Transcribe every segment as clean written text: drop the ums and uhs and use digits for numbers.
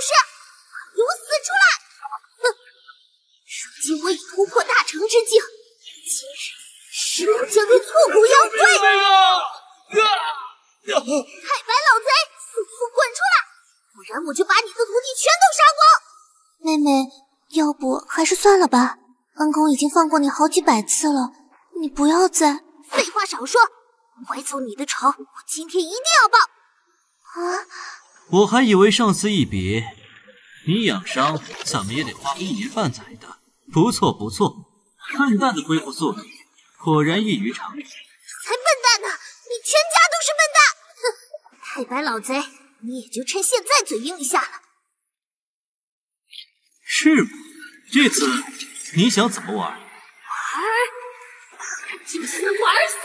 是！给我死出来！哼！如今我已突破大成之境，今日师傅将对挫骨扬灰！太白老贼，速速滚出来，不然我就把你的徒弟全都杀光！妹妹，要不还是算了吧。恩公已经放过你好几百次了，你不要再……废话少说，歪走你的仇，我今天一定要报！啊！ 我还以为上次一比，你养伤怎么也得花个1年半载的。不错不错，笨蛋的恢复速度果然异于常人。 才笨蛋呢！你全家都是笨蛋！哼！太白老贼，你也就趁现在嘴硬一下了。 是吗？这次你想怎么玩？ 玩？就是玩死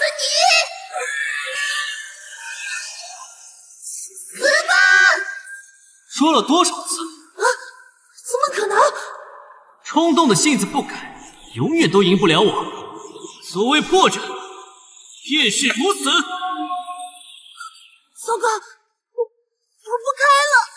你！死吧！ 说了多少次？ 啊！怎么可能？ 冲动的性子不改，永远都赢不了我。所谓破绽，便是如此。 糟糕，我不开了。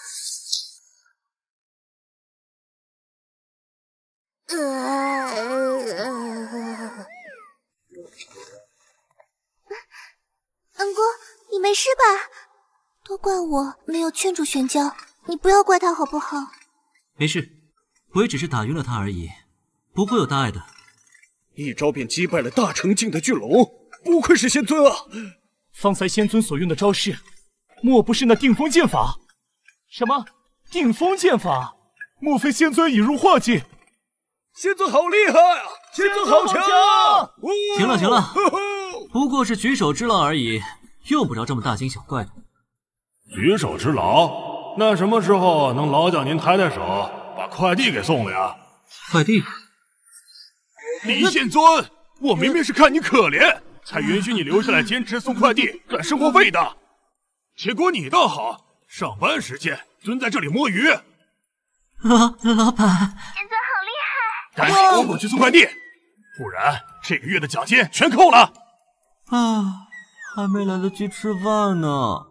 恩公，你没事吧？都怪我没有劝住玄交，你不要怪他好不好？ 没事，我也只是打晕了他而已，不会有大碍的。 一招便击败了大成境的巨龙，不愧是仙尊啊！ 方才仙尊所用的招式，莫不是那定风剑法？什么定风剑法？莫非仙尊已入化境？ 仙尊好厉害啊！仙尊好强！ 行了行了，不过是举手之劳而已，用不着这么大惊小怪的。 举手之劳？那什么时候能劳驾您抬抬手，把快递给送了呀？ 快递？ 李仙尊，我明明是看你可怜，才允许你留下来坚持送快递赚生活费的。结果你倒好，上班时间蹲在这里摸鱼。 老板， 仙尊好厉害！ 赶紧给我滚去送快递，不然这个月的奖金全扣了。 啊，还没来得及吃饭呢。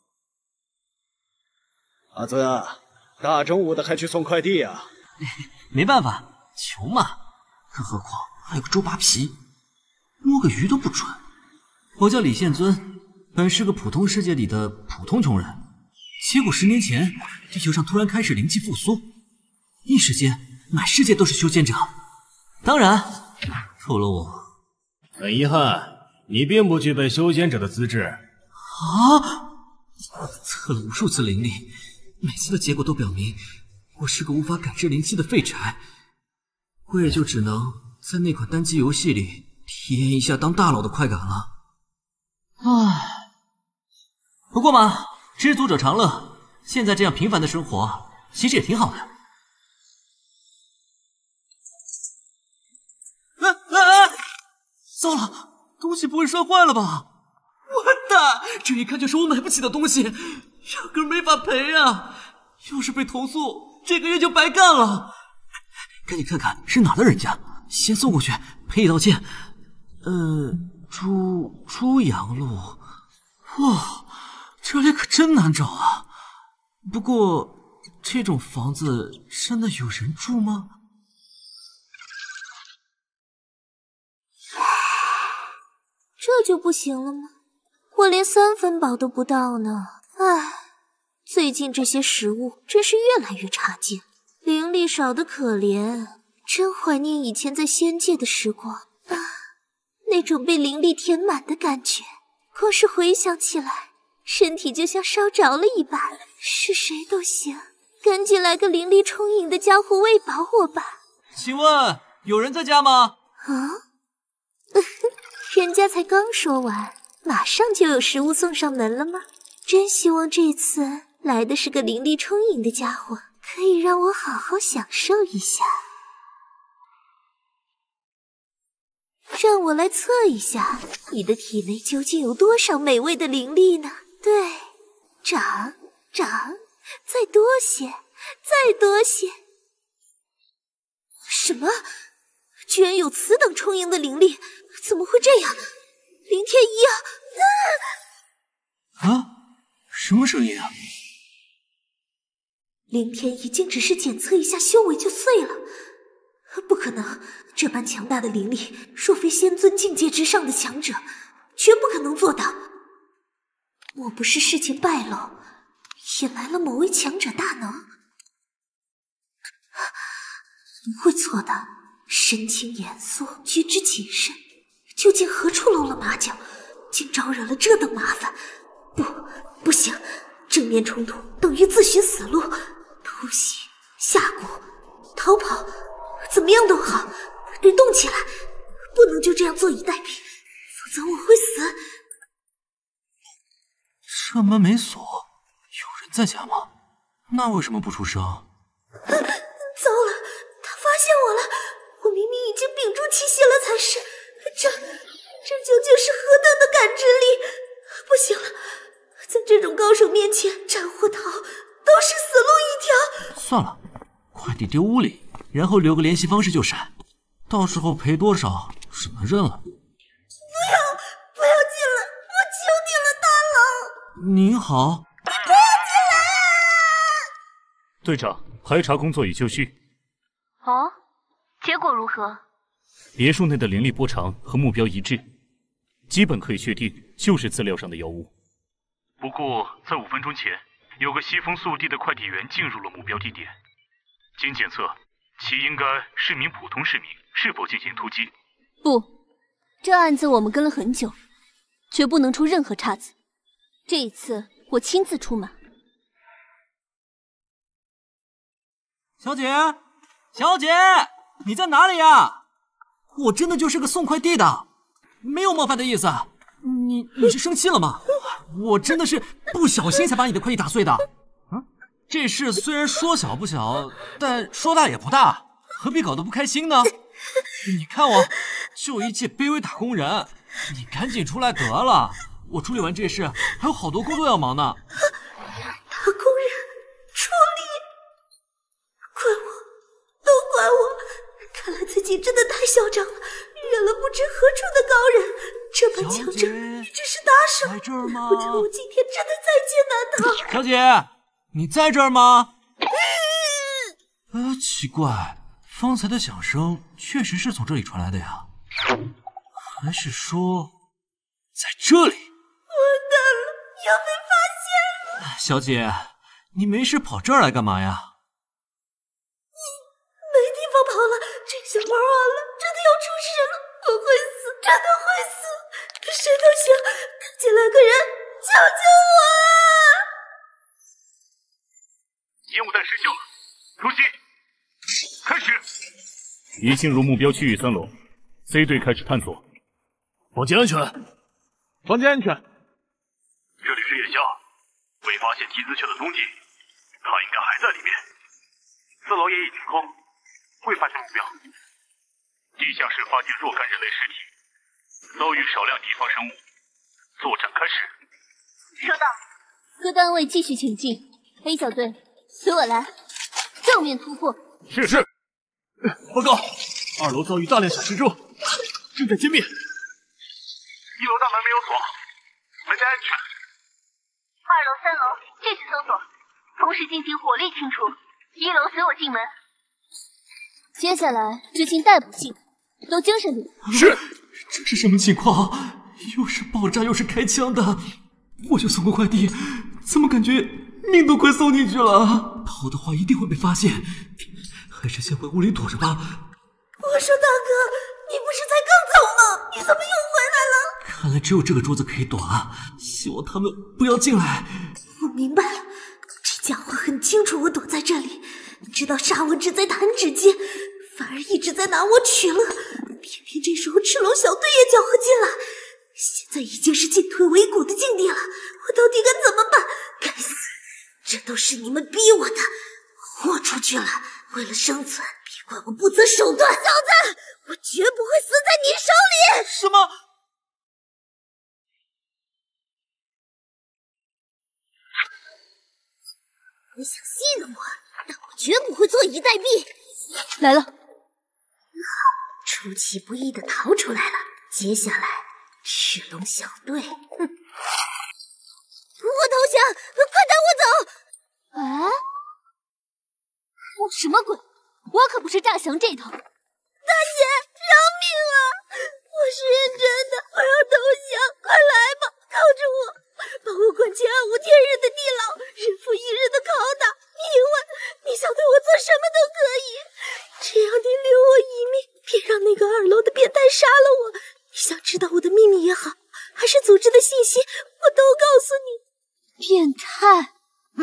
阿尊啊，大中午的还去送快递啊？ 没办法，穷嘛。更何况还有个周扒皮，摸个鱼都不准。我叫李宪尊，本是个普通世界里的普通穷人，结果10年前地球上突然开始灵气复苏，一时间满世界都是修仙者，当然除了我。 很遗憾，你并不具备修仙者的资质。 啊！测了无数次灵力，每次的结果都表明我是个无法感知灵气的废柴，我也就只能在那款单机游戏里体验一下当大佬的快感了。唉，不过嘛，知足者常乐，现在这样平凡的生活其实也挺好的。糟了，东西不会摔坏了吧？完蛋，这一看就是我买不起的东西，压根没法赔啊！要是被投诉，这个月就白干了。赶紧看看是哪的人家，先送过去赔礼道歉。朱阳路。哇，这里可真难找啊！不过这种房子真的有人住吗？ 这就不行了吗？我连3分饱都不到呢。唉，最近这些食物真是越来越差劲，灵力少得可怜，真怀念以前在仙界的时光啊，那种被灵力填满的感觉，光是回想起来，身体就像烧着了一般。是谁都行，赶紧来个灵力充盈的家伙喂饱我吧。 请问有人在家吗？ 啊？人家才刚说完，马上就有食物送上门了吗？真希望这次来的是个灵力充盈的家伙，可以让我好好享受一下。让我来测一下你的体内究竟有多少美味的灵力呢？对，长，再多些，再多些。什么？居然有此等充盈的灵力，怎么会这样？林天一啊！ 啊，什么声音啊？ 凌天已经只是检测一下修为就碎了，不可能！这般强大的灵力，若非仙尊境界之上的强者，绝不可能做到。莫不是事情败露，引来了某位强者大能？不会错的。神情严肃，举止谨慎，究竟何处露了马脚，竟招惹了这等麻烦？不行！正面冲突等于自寻死路，偷袭、下蛊、逃跑，怎么样都好，得动起来，不能就这样坐以待毙，否则我会死。 这门没锁，有人在家吗？那为什么不出声？ 糟了，他发现我了！我明明已经屏住气息了才是，这究竟是何等的感知力？不行了，在这种高手面前战或逃，都是死路一条。 算了，快递丢屋里，然后留个联系方式就闪，到时候赔多少省得认了。 不要进来，我求你了，大佬！ 您好， 不要进来啊！ 队长，排查工作已就绪。 哦，结果如何？ 别墅内的灵力波长和目标一致，基本可以确定就是资料上的妖物。 不过，在5分钟前，有个西风速递的快递员进入了目标地点。经检测，其应该是名普通市民，是否进行突击？ 不，这案子我们跟了很久，绝不能出任何岔子。这一次，我亲自出马。 小姐，小姐，你在哪里呀？我真的就是个送快递的，没有冒犯的意思。你是生气了吗？我真的是不小心才把你的快递打碎的。这事虽然说小不小，但说大也不大，何必搞得不开心呢？你看我，就一介卑微打工人，你赶紧出来得了。我处理完这事，还有好多工作要忙呢。 打工人处理，怪我，都怪我！看来自己真的太嚣张了，惹了不知何处的高人。这般强者也只是打手， 在这儿吗？ 我觉得我今天真的在劫难逃。 小姐，你在这儿吗？奇怪，方才的响声确实是从这里传来的呀，还是说在这里？ 完蛋了，要被发现了！ 小姐，你没事跑这儿来干嘛呀？ 没地方跑了，这下玩完了，真的要出事了！我会死，真的会死！谁都行，赶紧来个人救救我啊！ 烟雾弹失效了，突袭，开始。 已进入目标区域3楼 ，C 队开始探索。 房间安全，房间安全。这里是夜宵，未发现梯子球的踪迹，他应该还在里面。4楼也已清空，未发现目标。地下室发现若干人类尸体，遭遇少量敌方生物。作战开始。 收到，各单位继续前进。A 小队，随我来，正面突破。 是。报告，2楼遭遇大量小蜘蛛，正在歼灭。1楼大门没有锁，门内安全。 2楼、3楼继续搜索，同时进行火力清除。1楼随我进门。接下来执行逮捕性，都精神点。 是。 这是什么情况？又是爆炸又是开枪的，我就送个快递，怎么感觉命都快送进去了？跑的话一定会被发现，还是先回屋里躲着吧。 我说大哥，你不是才刚走吗？你怎么又回来了？ 看来只有这个桌子可以躲了，希望他们不要进来。 我明白了，这家伙很清楚我躲在这里，知道杀我只在弹指间，反而一直在拿我取乐。偏偏这时候赤龙小队也搅和进来，现在已经是进退维谷的境地了，我到底该怎么办？该死，这都是你们逼我的，豁出去了，为了生存，别怪我不择手段。小子，我绝不会死在你手里。 什么？ 你想戏弄我，但我绝不会坐以待毙。 来了。 出其不意的逃出来了，接下来赤龙小队，我投降，快带我走！ 哎， 什么鬼？我可不是诈降这套。大姐，饶命啊！我是认真的，我要投降，快来吧，靠着我，把我关进暗无天日的地牢，日复一日的拷打。因为你想对我做什么都可以，只要你留我一命，别让那个2楼的变态杀了我。你想知道我的秘密也好，还是组织的信息，我都告诉你。 变态！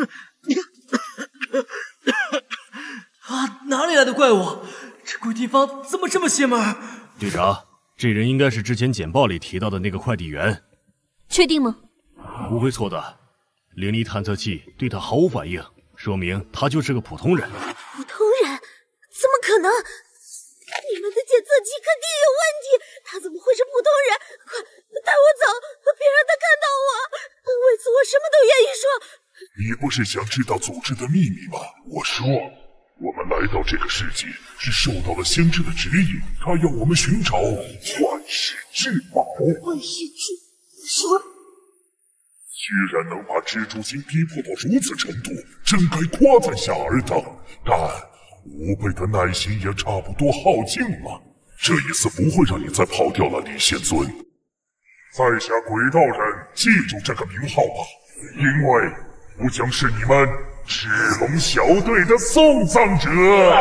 啊，哪里来的怪物？这鬼地方怎么这么邪门？ 队长，这人应该是之前简报里提到的那个快递员。 确定吗？ 不会错的，灵力探测器对他毫无反应，说明他就是个普通人。 普通人？怎么可能？你们的检测器肯定有问题，他怎么会是普通人？快带我走，别让他看到我。为此我什么都愿意说。 你不是想知道组织的秘密吗？我说，我们来到这个世界是受到了先知的指引，他要我们寻找万世至宝。 万世至什么？ 居然能把蜘蛛精逼迫到如此程度，真该夸赞夏尔等。但吾辈的耐心也差不多耗尽了，这一次不会让你再跑掉了，李仙尊。在下鬼道人，记住这个名号吧，因为我将是你们赤龙小队的送葬者。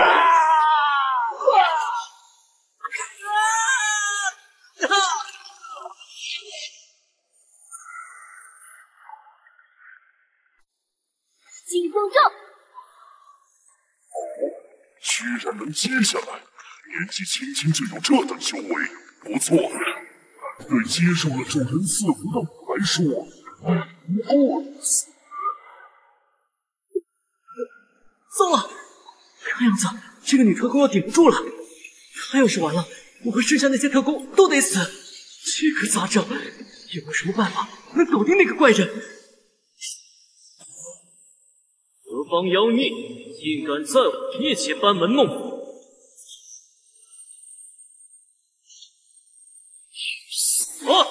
金风咒！ 居然能接下来，年纪轻轻就有这等修为，不错。对接受了众人赐福的我来说，不过如此。 糟了，看样子这个女特工要顶不住了。她要是完了，我和剩下那些特工都得死。这可咋整？有没有什么办法能搞定那个怪人？何方妖孽，竟敢在我面前班门弄斧！去死吧！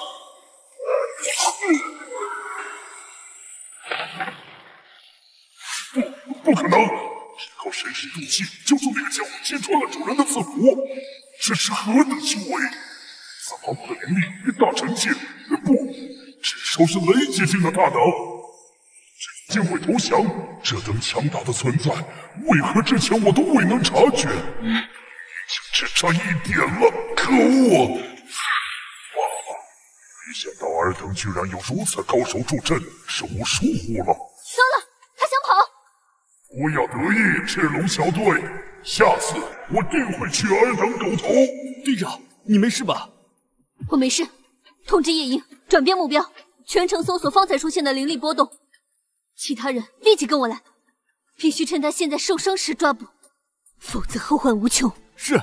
不可能！只靠神识毒气就从那个家伙揭穿了主人的赐福，这是何等修为？怎么我的灵力比大成境？不，至少是雷阶境的大能。这竟会投降，这等强大的存在，为何之前我都未能察觉？就只差一点了，可恶！罢了，没想到尔等居然有如此高手助阵，是我疏忽了。 糟了，他想跑！ 不要得意，赤龙小队，下次我定会去尔等狗头。 队长，你没事吧？ 我没事。通知夜莺，转变目标，全程搜索方才出现的灵力波动。其他人立即跟我来，必须趁他现在受伤时抓捕，否则后患无穷。 是。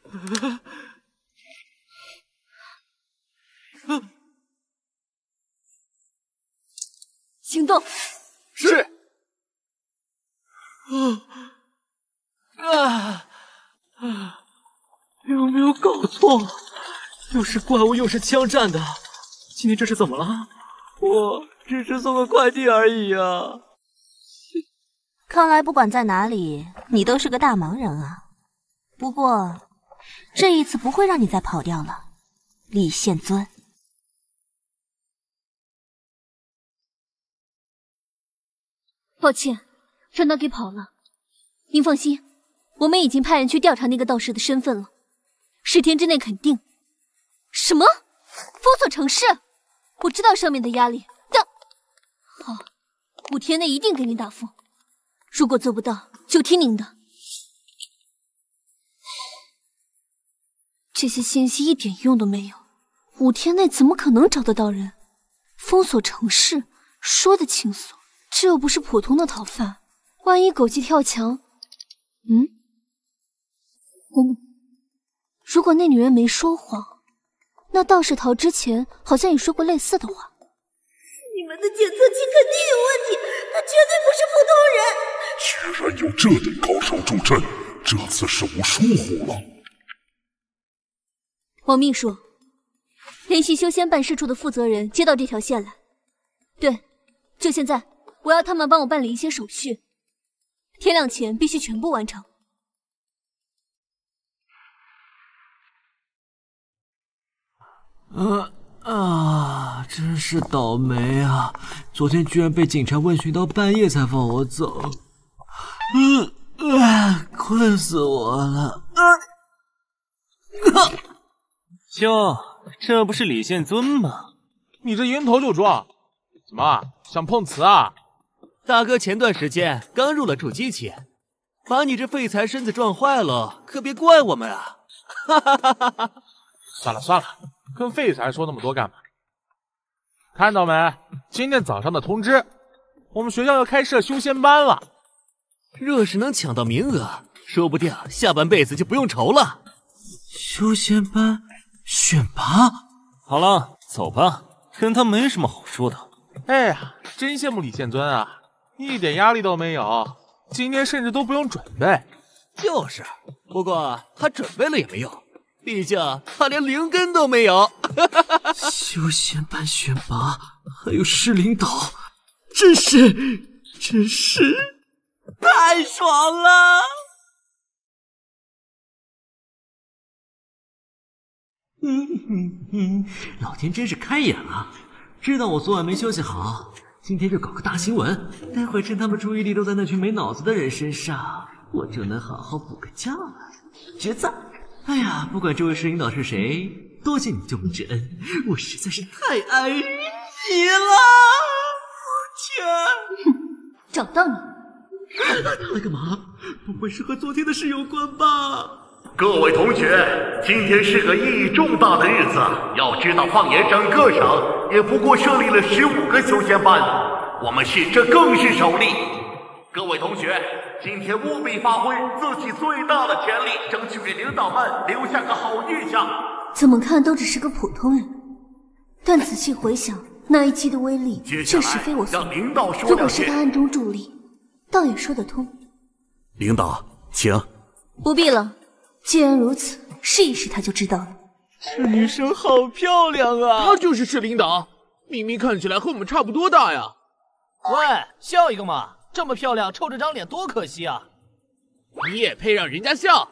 行动。 是。 有没有搞错？又是怪物又是枪战的，今天这是怎么了？我只是送个快递而已啊！ 看来不管在哪里，你都是个大忙人啊。不过这一次不会让你再跑掉了，李宪尊。 抱歉，让他给跑了。您放心，我们已经派人去调查那个道士的身份了，10天之内肯定。什么？封锁城市？我知道上面的压力，但好，5天内一定给您答复。如果做不到，就听您的。这些信息一点用都没有，5天内怎么可能找得到人？封锁城市，说的轻松，这又不是普通的逃犯，万一狗急跳墙……等等，如果那女人没说谎，那道士逃之前好像也说过类似的话。 你们的检测器肯定有问题，他绝对不是普通人。 居然有这等高手助阵，这次是我疏忽了。 王秘书，联系修仙办事处的负责人接到这条线来。对，就现在，我要他们帮我办理一些手续，天亮前必须全部完成。 真是倒霉啊！昨天居然被警察问询到半夜才放我走。困死我了。 兄，这不是李宪尊吗？ 你这迎头就撞，怎么想碰瓷啊？ 大哥前段时间刚入了筑基期，把你这废材身子撞坏了，可别怪我们啊！ 算了，跟废材说那么多干嘛？看到没？今天早上的通知，我们学校要开设修仙班了。 若是能抢到名额，说不定下半辈子就不用愁了。修仙班选拔？ 好了，走吧，跟他没什么好说的。 哎呀，真羡慕李宪尊啊，一点压力都没有，今天甚至都不用准备。 就是，不过他准备了也没用，毕竟他连灵根都没有。修仙班选拔，还有市领导，真是太爽了！老天真是开眼了，知道我昨晚没休息好，今天就搞个大新闻，待会趁他们注意力都在那群没脑子的人身上，我就能好好补个觉了。绝赞！哎呀，不管这位市领导是谁，多谢你救命之恩，我实在是太爱你了！天， 找到你！ 他来干嘛？不会是和昨天的事有关吧？ 各位同学，今天是个意义重大的日子。要知道，放眼整个省，也不过设立了15个修仙班，我们这更是首例。各位同学，今天务必发挥自己最大的潜力，争取给领导们留下个好印象。 怎么看都只是个普通人，但仔细回想，那一击的威力确实非我所料。如果是他暗中助力，倒也说得通。 领导，请。 不必了，既然如此，试一试他就知道了。 这女生好漂亮啊！她就是市领导，明明看起来和我们差不多大呀。 喂，笑一个嘛！这么漂亮，臭着张脸多可惜啊！ 你也配让人家笑？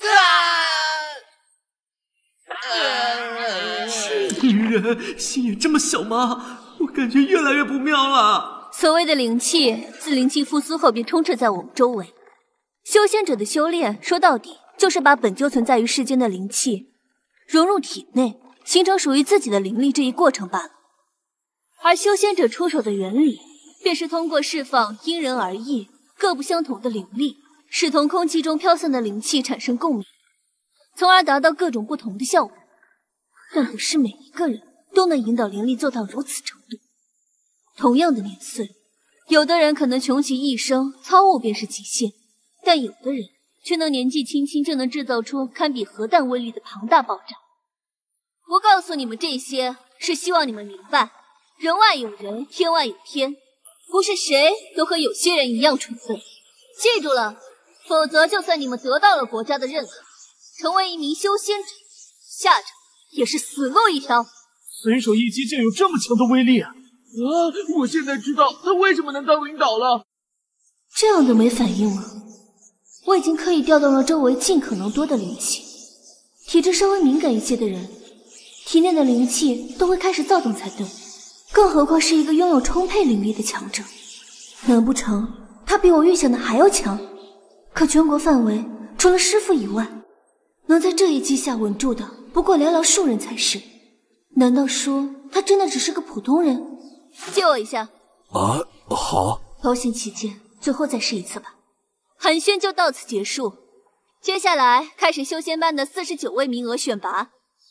这女人心眼这么小吗？我感觉越来越不妙了。 所谓的灵气，自灵气复苏后便充斥在我们周围。修仙者的修炼，说到底就是把本就存在于世间的灵气融入体内，形成属于自己的灵力这一过程罢了。而修仙者出手的原理，便是通过释放因人而异、各不相同的灵力，使同空气中飘散的灵气产生共鸣，从而达到各种不同的效果。但不是每一个人都能引导灵力做到如此程度。同样的年岁，有的人可能穷其一生操物便是极限，但有的人却能年纪轻轻就能制造出堪比核弹威力的庞大爆炸。我告诉你们这些，是希望你们明白，人外有人，天外有天，不是谁都和有些人一样纯粹。记住了，否则就算你们得到了国家的认可，成为一名修仙者，下场也是死路一条。 随手一击竟有这么强的威力啊！我现在知道他为什么能当领导了。 这样都没反应吗？我已经刻意调动了周围尽可能多的灵气，体质稍微敏感一些的人，体内的灵气都会开始躁动才对，更何况是一个拥有充沛灵力的强者。难不成他比我预想的还要强？可全国范围除了师傅以外，能在这一击下稳住的不过寥寥数人才是。难道说他真的只是个普通人？借我一下。 好。 保险起见，最后再试一次吧。寒暄就到此结束，接下来开始修仙班的49位名额选拔。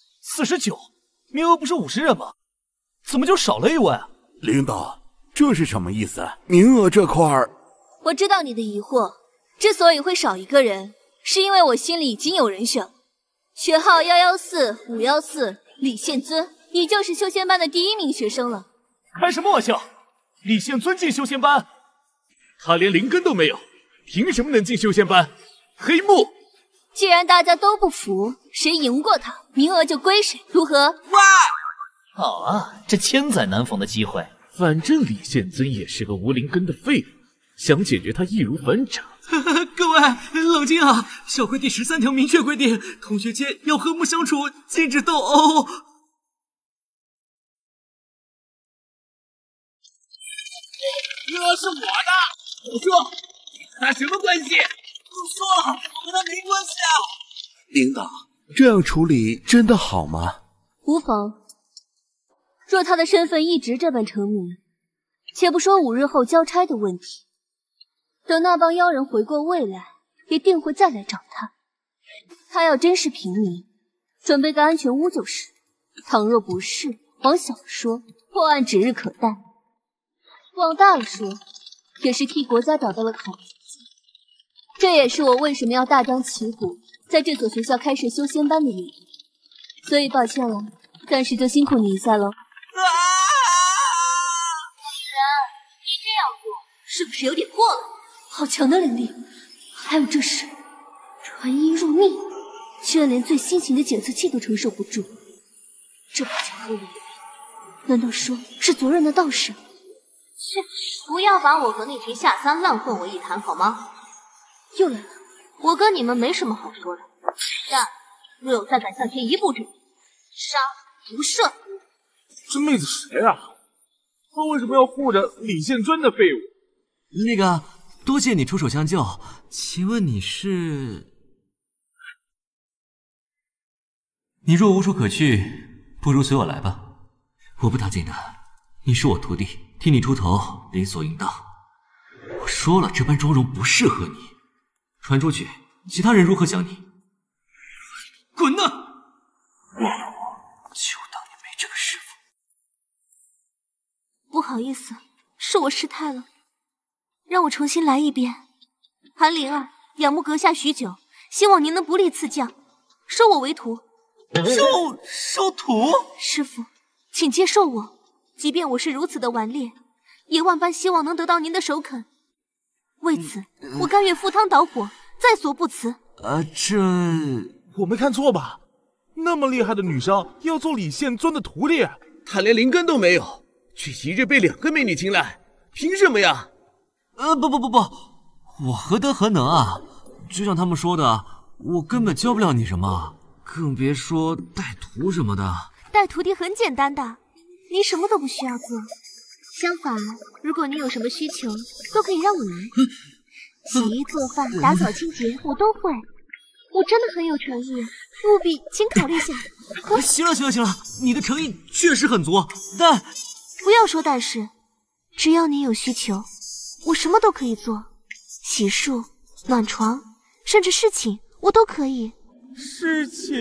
49？名额不是50人吗？怎么就少了一位啊？ 领导，这是什么意思？名额这块儿…… 我知道你的疑惑，之所以会少一个人，是因为我心里已经有人选了。学号114514，李宪尊，你就是修仙班的第1名学生了。 开什么玩笑！李宪尊进修仙班，他连灵根都没有，凭什么能进修仙班？黑幕！ 既然大家都不服，谁赢过他，名额就归谁，如何？ 哇！好啊，这千载难逢的机会。 反正李宪尊也是个无灵根的废物，想解决他易如反掌。 各位冷静啊！校规第13条明确规定，同学间要和睦相处，禁止斗殴。 说，他什么关系？ 不说了，我跟他没关系啊。 领导，这样处理真的好吗？ 无妨。若他的身份一直这般成谜，且不说5日后交差的问题，等那帮妖人回过味来，也定会再来找他。他要真是平民，准备个安全屋就是；倘若不是，往小了说，破案指日可待；往大了说，也是替国家找到了好途径。这也是我为什么要大张旗鼓在这所学校开设修仙班的原因。所以抱歉了，暂时就辛苦你一下喽。你这样做是不是有点过了？好强的灵力！还有这是传音入命，居然连最新型的检测器都承受不住。这么强的灵力，难道说是昨日的道士？ 切，不要把我和那群下三滥混为一谈好吗？ 又来了， 我跟你们没什么好说的，但若有再敢向前一步者，杀无赦。 这妹子谁啊？她为什么要护着李宪尊的废物？ 那个，多谢你出手相救，请问你是？你若无处可去，不如随我来吧。我不打紧的，你是我徒弟，替你出头理所应当。我说了，这般妆容不适合你，传出去，其他人如何想你？滚呐！就当你没这个师傅。 不好意思，是我失态了，让我重新来一遍。韩灵儿仰慕阁下许久，希望您能不吝赐教，收我为徒。 收徒？ 师傅，请接受我。即便我是如此的顽劣，也万般希望能得到您的首肯。为此，我甘愿赴汤蹈火，在所不辞。 我没看错吧？那么厉害的女生要做李宪尊的徒弟， 他连灵根都没有，却一日被2个美女青睐，凭什么呀？ 不，我何德何能啊？就像他们说的，我根本教不了你什么，更别说带徒什么的。 带徒弟很简单的，您什么都不需要做。相反，如果你有什么需求，都可以让我来。洗衣做饭、打扫清洁，我都会。我真的很有诚意，务必请考虑下。 行了，你的诚意确实很足，但不要说但是，只要你有需求，我什么都可以做，洗漱、暖床，甚至侍寝，我都可以。 侍寝？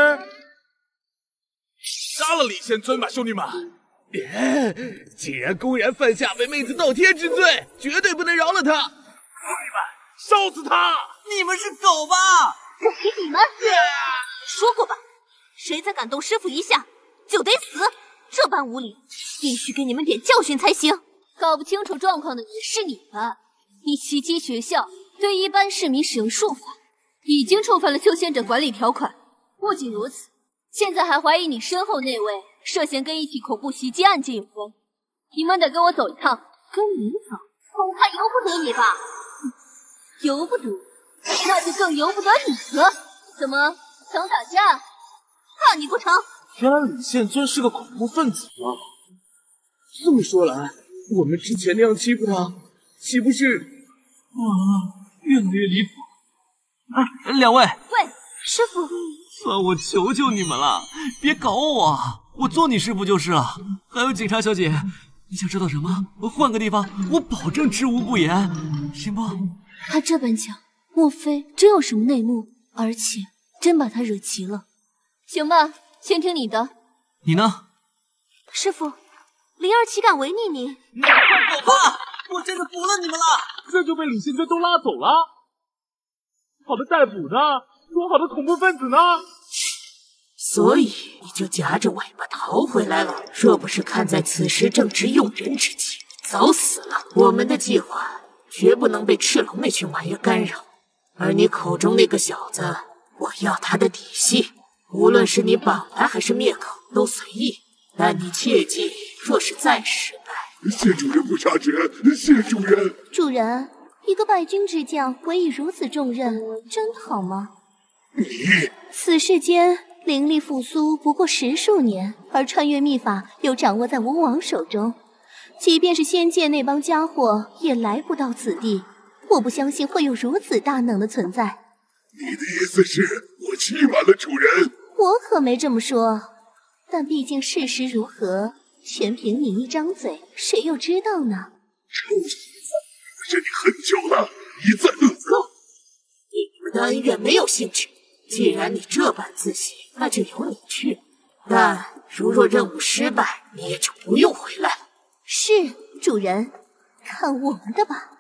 杀了李宪尊吧，兄弟们！ 竟然公然犯下为妹子盗天之罪，绝对不能饶了他！兄弟们，烧死他！ 你们是狗吧？ 我给你们说过吧，谁再敢动师傅一下，就得死！这般无礼，必须给你们点教训才行。 搞不清楚状况的也是你吧？你袭击学校，对一般市民使用术法，已经触犯了修仙者管理条款。不仅如此，现在还怀疑你身后那位涉嫌跟一起恐怖袭击案件有关。你们得跟我走一趟。 跟你走，恐怕由不得你吧？ 由不得，那就更由不得你了。怎么想打架？怕你不成？ 原来李宪尊是个恐怖分子啊！ 这么说来，我们之前那样欺负他，岂不是…… 越来越离谱。 两位， 喂，师傅， 算我求求你们了，别搞我，我做你师傅就是了。还有警察小姐，你想知道什么？换个地方，我保证知无不言，行不？ 他这般讲，莫非真有什么内幕？而且真把他惹急了？行吧，先听你的。 你呢？ 师傅，灵儿岂敢违逆你？ 你快走吧，我真的服了你们了。 这就被李宪尊都拉走了。好的逮捕呢？说好的恐怖分子呢？ 所以你就夹着尾巴逃回来了。若不是看在此时正值用人之际，早死了。我们的计划绝不能被赤龙那群玩意干扰。而你口中那个小子，我要他的底细。无论是你绑来还是灭口，都随意。但你切记，若是再失败， 谢主人不杀之恩，谢主人。 主人，一个败军之将委以如此重任，真好吗？ 你此世间灵力复苏不过10数年，而穿越秘法又掌握在吴王手中。 即便是仙界那帮家伙也来不到此地，我不相信会有如此大能的存在。 你的意思是我欺瞒了主人？ 我可没这么说，但毕竟事实如何，全凭你一张嘴，谁又知道呢？ 臭小子，我忍你很久了，一再恶搞。 对你们的恩怨没有兴趣，既然你这般自信，那就由你去。但如若任务失败，你也就不用回来了。 是，主人，看我们的吧。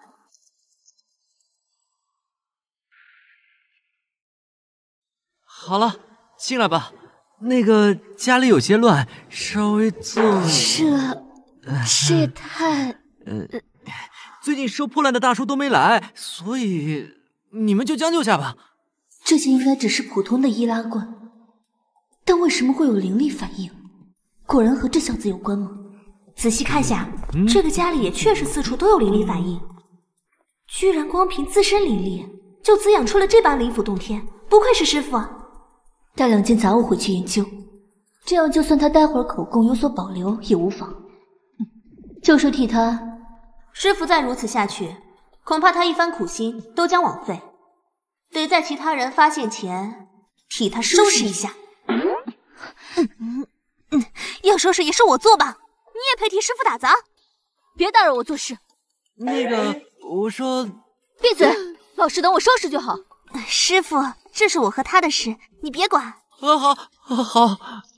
好了，进来吧。那个家里有些乱，稍微坐。 这太…… 最近收破烂的大叔都没来，所以你们就将就下吧。 这些应该只是普通的易拉罐，但为什么会有灵力反应？果然和这小子有关吗？仔细看下，这个家里也确实四处都有灵力反应，居然光凭自身灵力就滋养出了这般灵府洞天，不愧是师傅啊！带两件杂物回去研究，这样就算他待会儿口供有所保留也无妨。就说替他，师傅再如此下去，恐怕他一番苦心都将枉费，得在其他人发现前替他收拾一下。要收拾也是我做吧，你也配替师傅打杂？别打扰我做事。 那个，我说， 闭嘴，老实等我收拾就好。师傅，这是我和他的事，你别管。 好。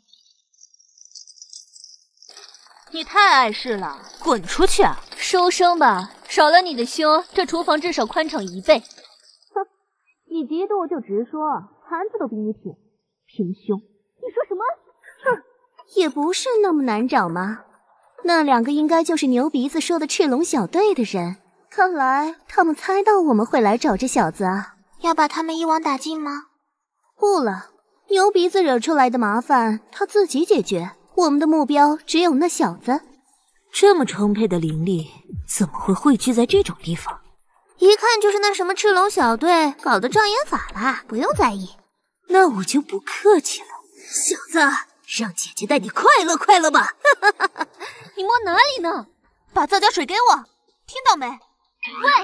你太碍事了，滚出去啊！收声吧，少了你的胸，这厨房至少宽敞1倍。哼，你嫉妒就直说，盘子都比你挺，平胸。你说什么？哼，也不是那么难找嘛。那2个应该就是牛鼻子说的赤龙小队的人，看来他们猜到我们会来找这小子啊。 要把他们一网打尽吗？ 不了，牛鼻子惹出来的麻烦他自己解决，我们的目标只有那小子。 这么充沛的灵力，怎么会汇聚在这种地方？一看就是那什么赤龙小队搞的障眼法啦，不用在意。那我就不客气了， 小子，让姐姐带你快乐快乐吧！你摸哪里呢？把皂胶水给我，听到没？喂！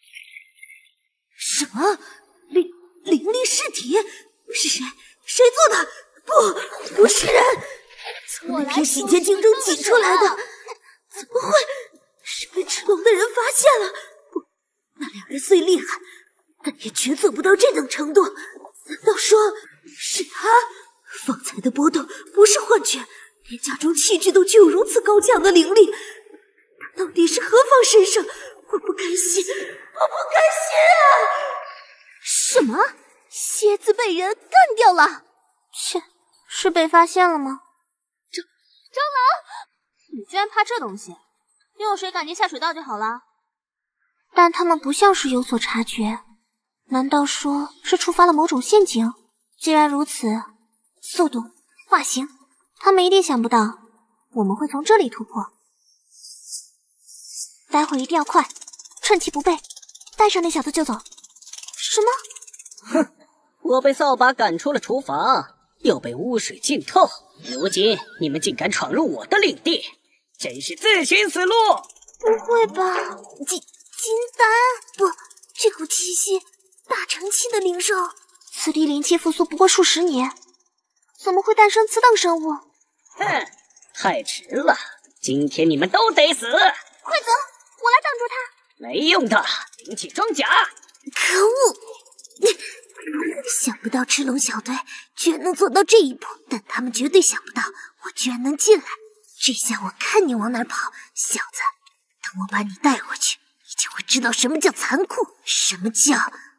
什么？灵力尸体？是谁？谁做的？不是人，从那瓶洗洁精中挤出来的，怎么会是被赤龙的人发现了？不，那2人虽厉害，但也绝做不到这等程度。难道说是他？方才的波动不是幻觉，连家中器具都具有如此高强的灵力，他到底是何方神圣？我不甘心，我不甘心啊！什么？蝎子被人干掉了？ 切，是被发现了吗？ 蟑螂！你居然怕这东西？用水赶进下水道就好了。 但他们不像是有所察觉，难道说是触发了某种陷阱？既然如此，速度、化形，他们一定想不到我们会从这里突破。待会一定要快，趁其不备，带上那小子就走。什么？ 哼，我被扫把赶出了厨房，又被污水浸透，如今你们竟敢闯入我的领地，真是自寻死路！ 不会吧？金丹？不，这股气息，大成期的灵兽，此地灵气复苏不过数十年，怎么会诞生此等生物？ 哼，太迟了，今天你们都得死！ 快走，我来挡住他。 没用的，灵气装甲！ 可恶！想不到赤龙小队居然能做到这一步，但他们绝对想不到我居然能进来。这下我看你往哪跑，小子！等我把你带回去，你就会知道什么叫残酷，什么叫……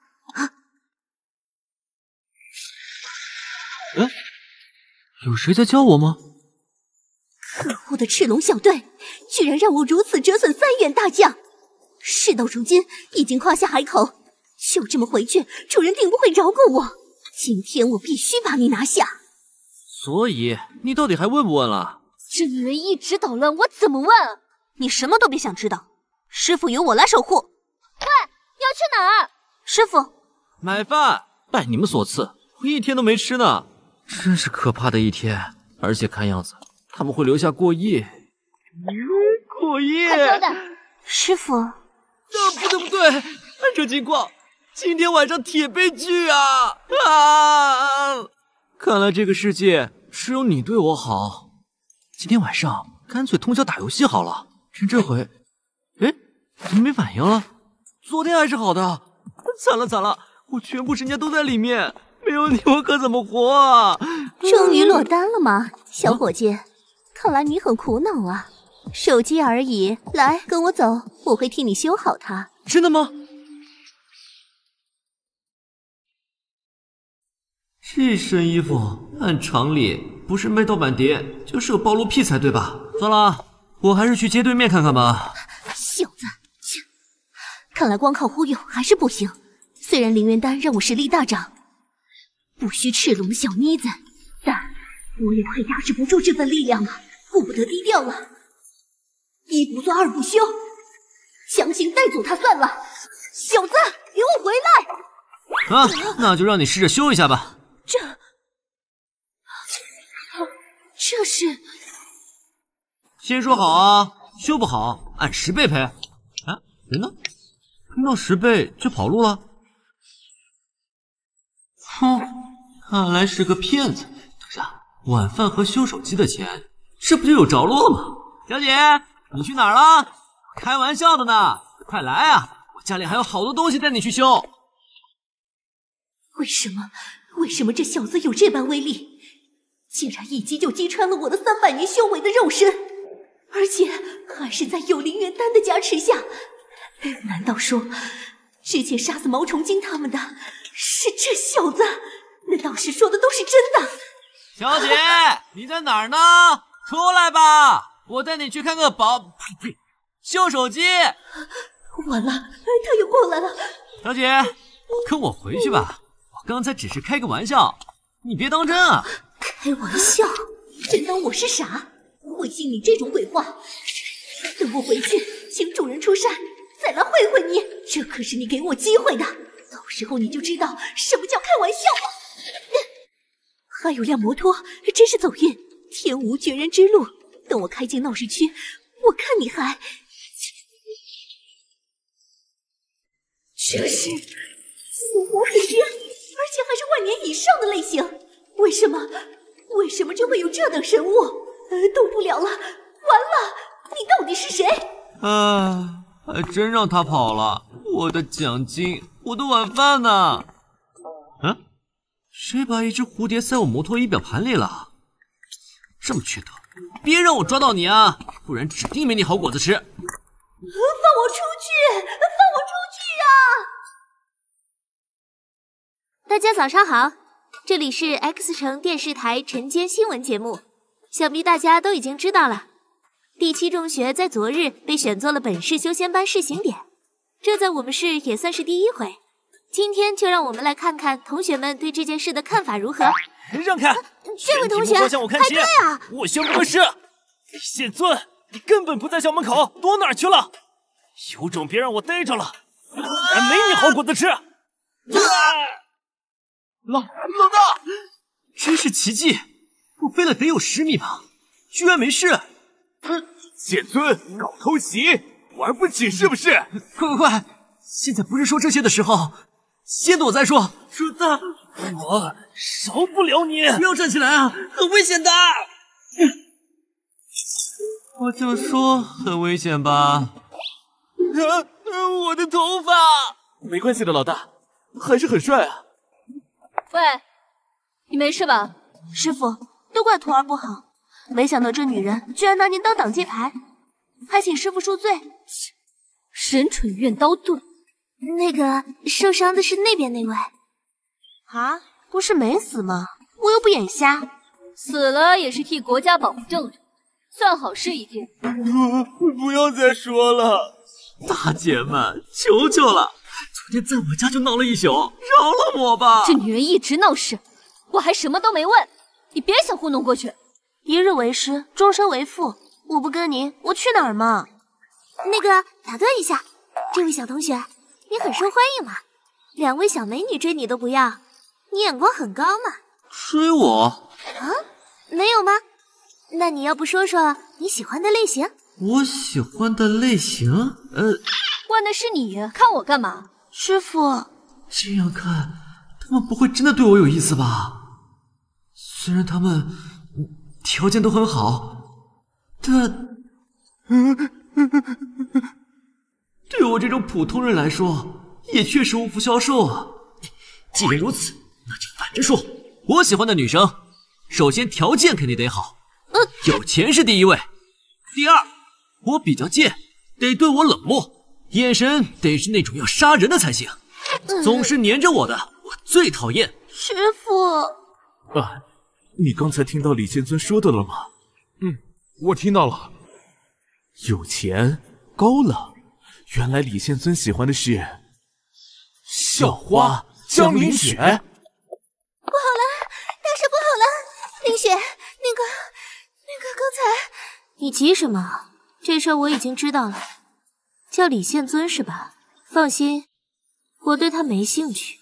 有谁在叫我吗？ 可恶的赤龙小队，居然让我如此折损3员大将！事到如今，已经夸下海口。就这么回去，主人定不会饶过我。今天我必须把你拿下。 所以你到底还问不问了？ 这女人一直捣乱，我怎么问？你什么都别想知道，师傅由我来守护。喂，你要去哪儿？师傅， 买饭，拜你们所赐，我一天都没吃呢。真是可怕的一天，而且看样子他们会留下过夜。过老爷， 快交代！ 师傅， 不对，按这情况，今天晚上铁被拒啊！看来这个世界只有你对我好。今天晚上干脆通宵打游戏好了，趁这回……哎，怎么没反应了？昨天还是好的。惨了，我全部身家都在里面，没有你我可怎么活啊？ 终于落单了吗，小伙计？看来你很苦恼啊。手机而已，来，跟我走，我会替你修好它。 真的吗？这身衣服按常理不是卖盗版碟就是有暴露癖才对吧？算了，我还是去街对面看看吧。 小子，切！看来光靠忽悠还是不行。虽然凌云丹让我实力大涨，不需赤龙的小妮子，但我也快压制不住这份力量了，顾不得低调了。一不做二不休，强行带走他算了。小子，给我回来！ 啊，那就让你试着修一下吧。 这是…… 先说好啊，修不好按10倍赔。啊，人呢？听到10倍就跑路了？哼，看来是个骗子。等下，晚饭和修手机的钱，这不就有着落了吗？小姐，你去哪儿了？开玩笑的呢，快来啊！我家里还有好多东西带你去修。 为什么这小子有这般威力？竟然一击就击穿了我的300年修为的肉身，而且还是在有凌元丹的加持下。难道说，之前杀死毛虫精他们的是这小子？那道士说的都是真的？ 小姐，你在哪儿呢？出来吧，我带你去看个修手机。 完了，他又过来了。 小姐，跟我回去吧，我刚才只是开个玩笑，你别当真啊。 开玩笑？真当我是傻？会信你这种鬼话？等我回去，请主人出山，再来会会你。这可是你给我机会的，到时候你就知道什么叫开玩笑了。还有辆摩托，真是走运，天无绝人之路。等我开进闹市区，我看你还……这是死活死冤，而且还是万年以上的类型。为什么就会有这等神物？动不了了，完了！你到底是谁？ 还真让他跑了，我的奖金，我的晚饭呢？谁把一只蝴蝶塞我摩托仪表盘里了？这么缺德，别让我抓到你啊，不然指定没你好果子吃。放我出去！放我出去啊！大家早上好，这里是 X 城电视台晨间新闻节目，想必大家都已经知道了。第7中学在昨日被选做了本市修仙班试行点，这在我们市也算是第一回。今天就让我们来看看同学们对这件事的看法如何。 让开！ 这位同学，排队啊！ 我宣布个事，李现尊，你根本不在校门口，躲哪儿去了？有种别让我逮着了，不然没你好果子吃！ 老大，真是奇迹！我飞了得有10米吧，居然没事。 现尊搞偷袭，玩不起是不是？ 快！现在不是说这些的时候，先躲再说。 主子，我饶不了你！ 不要站起来啊，很危险的。我就说很危险吧。 我的头发！ 没关系的，老大，还是很帅啊。 喂，你没事吧？ 师傅，都怪徒儿不好，没想到这女人居然拿您当挡箭牌，还请师傅恕罪。 神蠢怨刀盾。 那个受伤的是那边那位啊，不是没死吗？我又不眼瞎， 死了也是替国家保护正人，算好事一件。 不要再说了， 大姐们，求求了！昨天在我家就闹了一宿，饶了我吧！ 这女人一直闹事，我还什么都没问，你别想糊弄过去。 一日为师，终身为父，我不跟您，我去哪儿嘛？那个，打断一下，这位小同学，你很受欢迎嘛，2位小美女追你都不要，你眼光很高嘛。 追我？ 啊？没有吗？那你要不说说你喜欢的类型？ 我喜欢的类型？ 问的是你，看我干嘛？ 师傅， 这样看，他们不会真的对我有意思吧？虽然他们条件都很好，但对我这种普通人来说，也确实无福消受啊。既然如此，那就反着说。我喜欢的女生，首先条件肯定得好，有钱是第一位。第二，我比较贱，得对我冷漠，眼神得是那种要杀人的才行。总是黏着我的，我最讨厌。 师傅， 你刚才听到李剑尊说的了吗？ 我听到了。 有钱，高冷，原来李剑尊喜欢的是校花江凌雪。 不好了，大事不好了！凌雪，那个，刚才……你急什么？这事儿我已经知道了。叫李宪尊是吧？放心，我对他没兴趣。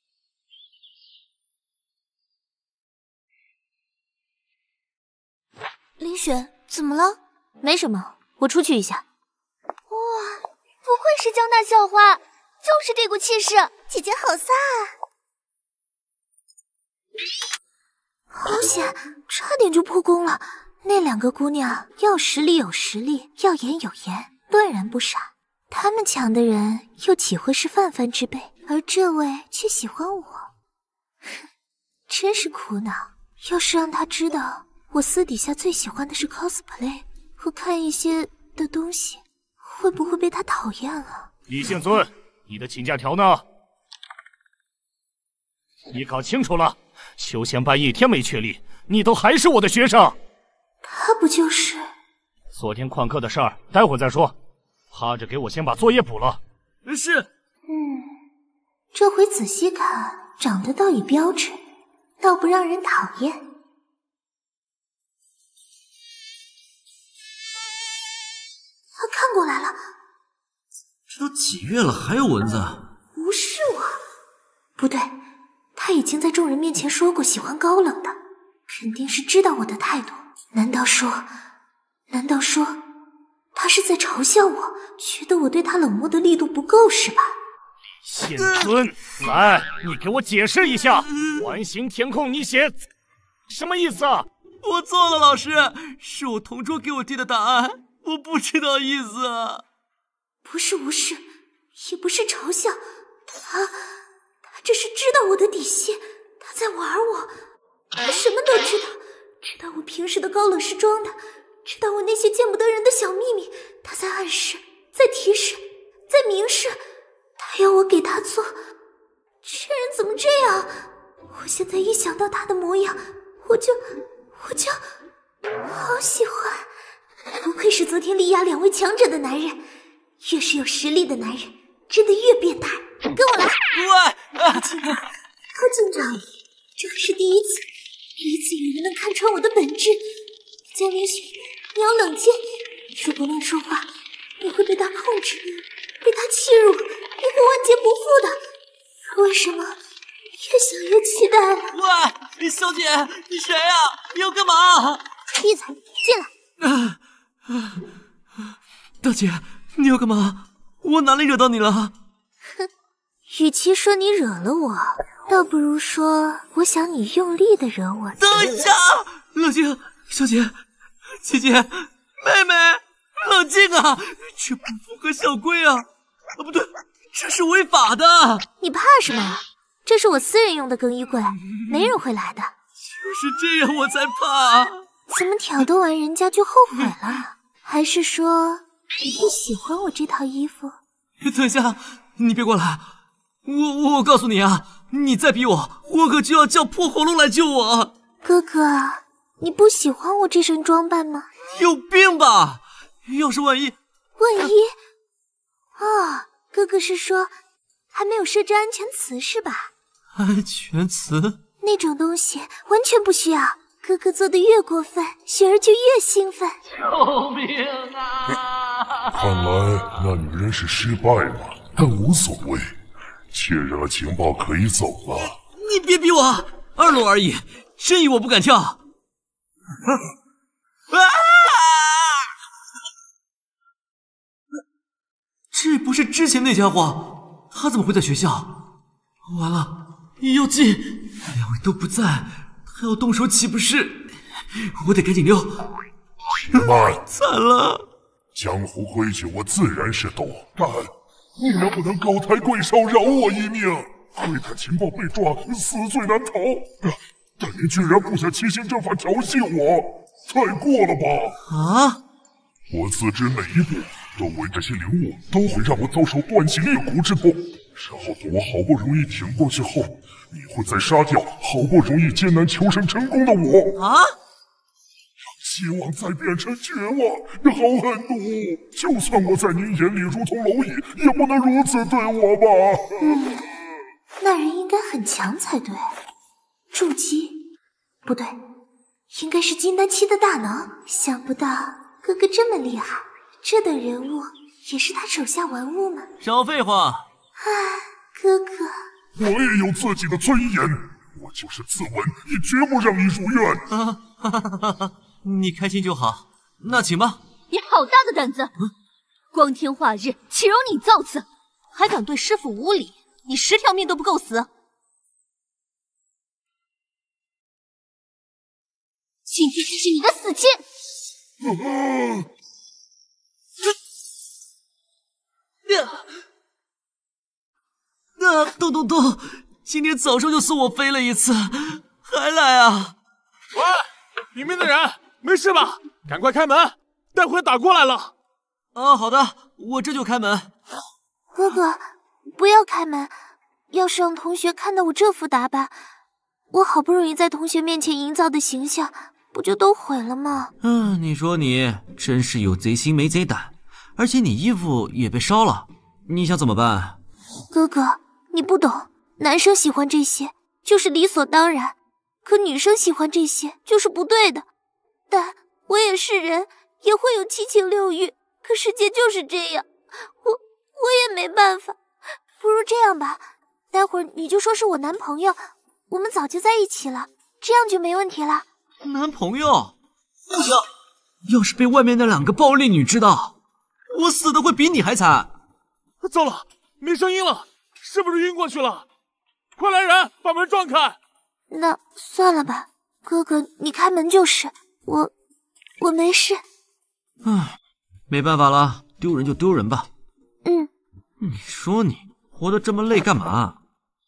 凌雪，怎么了？没什么，我出去一下。 哇，不愧是江大校花，就是这股气势，姐姐好飒啊！ 好险，差点就破功了。那两个姑娘要实力有实力，要颜有颜，断然不傻。她们抢的人又岂会是泛泛之辈？而这位却喜欢我，哼，真是苦恼。要是让她知道我私底下最喜欢的是 cosplay 和看一些的东西，会不会被她讨厌啊？ 李宪尊，你的请假条呢？你搞清楚了，修仙班一天没确立，你都还是我的学生。 他不就是？ 昨天旷课的事儿，待会再说。趴着给我先把作业补了。 是。 这回仔细看，长得倒也标致，倒不让人讨厌。他看过来了。 这都几月了，还有蚊子？ 无视我？不对，他已经在众人面前说过喜欢高冷的，肯定是知道我的态度。难道说他是在嘲笑我，觉得我对他冷漠的力度不够是吧？ 宪尊，来，你给我解释一下，完形填空你写什么意思啊？ 我错了，老师，是我同桌给我递的答案，我不知道意思啊。 不是无视，也不是嘲笑，他这是知道我的底细，他在玩我，他什么都知道。知道我平时的高冷是装的，知道我那些见不得人的小秘密，他在暗示，在提示，在明示，他要我给他做。这人怎么这样？我现在一想到他的模样，我就好喜欢。不愧是泽田莉亚两位强者的男人，越是有实力的男人，真的越变态。跟我来！ 喂， 好紧张，这还是第一次。第一次有人能看穿我的本质。江凌雪，你要冷静，如果乱说话，你会被他控制，被他欺辱，你会万劫不复的。为什么越想越期待了？ 喂，小姐，你谁呀？你要干嘛？ 闭嘴，进来。 大姐，你要干嘛？我哪里惹到你了？ 哼，与其说你惹了我，倒不如说我想你用力的惹我。 等一下，冷静，小姐，姐姐，妹妹，冷静啊！这不符合校规啊！不对，这是违法的。 你怕什么？这是我私人用的更衣柜，没人会来的。 就是这样我才怕。 怎么挑逗完人家就后悔了？还是说你不喜欢我这套衣服？ 等一下，你别过来！我告诉你啊，你再逼我，我可就要叫破火龙来救我。 哥哥，你不喜欢我这身装扮吗？ 有病吧！要是万一…… 哦，哥哥是说还没有设置安全词是吧？ 安全词？ 那种东西完全不需要。哥哥做的越过分，雪儿就越兴奋。 救命啊！ 看来那女人是失败了，但无所谓。确认了情报可以走了。 你别逼我，2楼而已，深意我不敢跳。 这不是之前那家伙，他怎么会在学校？完了，药剂，两位都不在，他要动手岂不是？我得赶紧溜。 慢， 惨了！ 江湖规矩我自然是懂，但你能不能高抬贵手，饶我一命？窥探情报被抓，死罪难逃。但您居然布下七星阵法调戏我，太过了吧？ 啊！ 我自知每一步都为这些灵物都会让我遭受断气裂骨之痛，然后等我好不容易挺过去后，你会再杀掉好不容易艰难求生成功的我。 啊！ 希望再变成绝望，好狠毒！就算我在您眼里如同蝼蚁，也不能如此对我吧？ 那人应该很强才对。筑基？不对，应该是金丹期的大能。想不到哥哥这么厉害，这等人物也是他手下玩物吗？ 少废话！ 唉，哥哥， 我也有自己的尊严，我就是自刎，也绝不让你如愿。 哈哈哈哈！你开心就好，那请吧。 你好大的胆子！光天化日，岂容你造次？还敢对师傅无礼！你10条命都不够死！今天就是你的死期！ 咚！今天早上就送我飞了一次，还来啊！ 喂，里面的人没事吧？赶快开门，待会打过来了。 啊，好的，我这就开门。 哥哥，不要开门，要是让同学看到我这副打扮，我好不容易在同学面前营造的形象，不就都毁了吗？ 你说你真是有贼心没贼胆，而且你衣服也被烧了，你想怎么办？ 哥哥，你不懂，男生喜欢这些就是理所当然，可女生喜欢这些就是不对的。但我也是人，也会有七情六欲，可世界就是这样，我也没办法。不如这样吧，待会儿你就说是我男朋友，我们早就在一起了，这样就没问题了。 男朋友？不行，要是被外面那2个暴力女知道，我死的会比你还惨。 糟了，没声音了，是不是晕过去了？快来人，把门撞开！ 那算了吧，哥哥，你开门就是。我没事。 唉，没办法了，丢人就丢人吧。你说你活得这么累干嘛？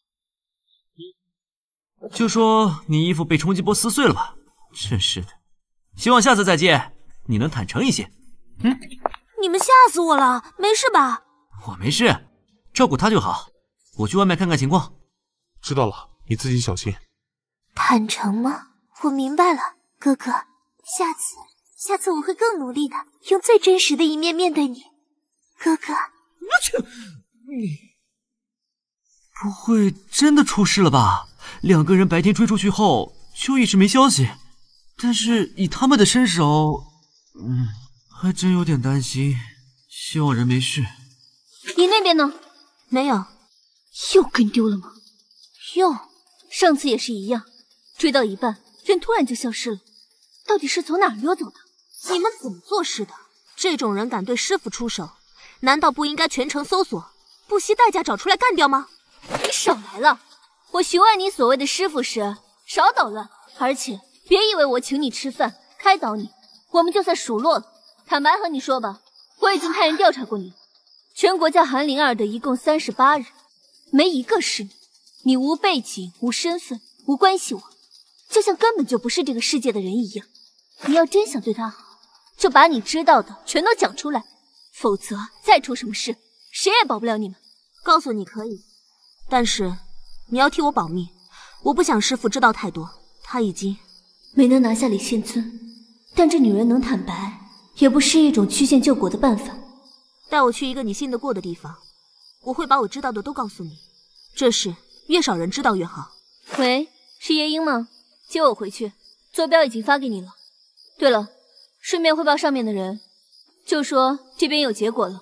就说你衣服被冲击波撕碎了吧，真是的。希望下次再见，你能坦诚一些。 你们吓死我了，没事吧？ 我没事，照顾他就好。我去外面看看情况。 知道了，你自己小心。 坦诚吗？我明白了，哥哥，下次我会更努力的，用最真实的一面面对你，哥哥。 你不会真的出事了吧？2个人白天追出去后就一直没消息，但是以他们的身手，还真有点担心。希望人没事。 你那边呢？ 没有。 又跟丢了吗？ 哟， 上次也是一样，追到一半，人突然就消失了，到底是从哪儿溜走的？ 你们怎么做事的？这种人敢对师傅出手，难道不应该全城搜索，不惜代价找出来干掉吗？ 你少来了！我询问你所谓的师傅时，少捣乱，而且别以为我请你吃饭，开导你，我们就算熟络了。坦白和你说吧，我已经派人调查过你了，全国叫韩灵儿的一共38人，没一个是你。你无背景、无身份、无关系网，就像根本就不是这个世界的人一样。你要真想对他好，就把你知道的全都讲出来，否则再出什么事，谁也保不了你们。 告诉你可以，但是你要替我保密，我不想师父知道太多。他已经没能拿下李仙尊，但这女人能坦白，也不是一种曲线救国的办法。 带我去一个你信得过的地方，我会把我知道的都告诉你。这事越少人知道越好。 喂，是夜莺吗？接我回去，坐标已经发给你了。对了，顺便汇报上面的人，就说这边有结果了。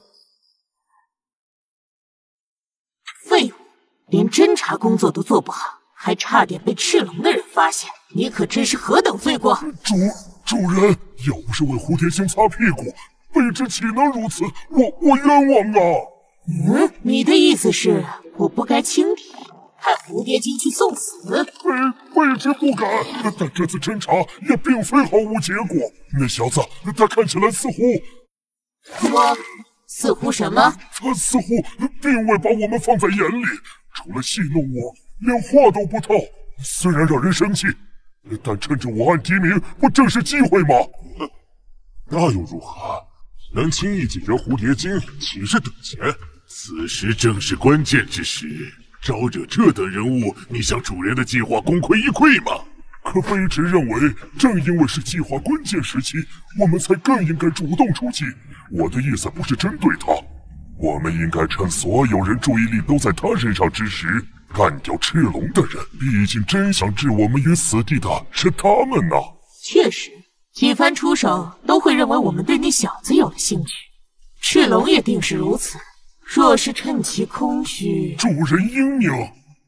废物，连侦查工作都做不好，还差点被赤龙的人发现，你可真是何等罪过！ 主人，要不是为胡天星擦屁股，卑职岂能如此？我冤枉啊！ 你的意思是我不该轻敌，派蝴蝶精去送死？ 我一直不敢，但这次侦查也并非毫无结果。那小子，他看起来似乎什么？ 他似乎并未把我们放在眼里，除了戏弄我，连话都不套。虽然让人生气，但趁着我暗提名，不正是机会吗？ 那又如何？能轻易解决蝴蝶精，岂是等闲？此时正是关键之时，招惹这等人物，你想主人的计划功亏一篑吗？ 可卑职认为，正因为是计划关键时期，我们才更应该主动出击。我的意思不是针对他，我们应该趁所有人注意力都在他身上之时，干掉赤龙的人。毕竟真想置我们于死地的是他们呐。 确实，几番出手都会认为我们对那小子有了兴趣，赤龙也定是如此。若是趁其空虚， 助人英明。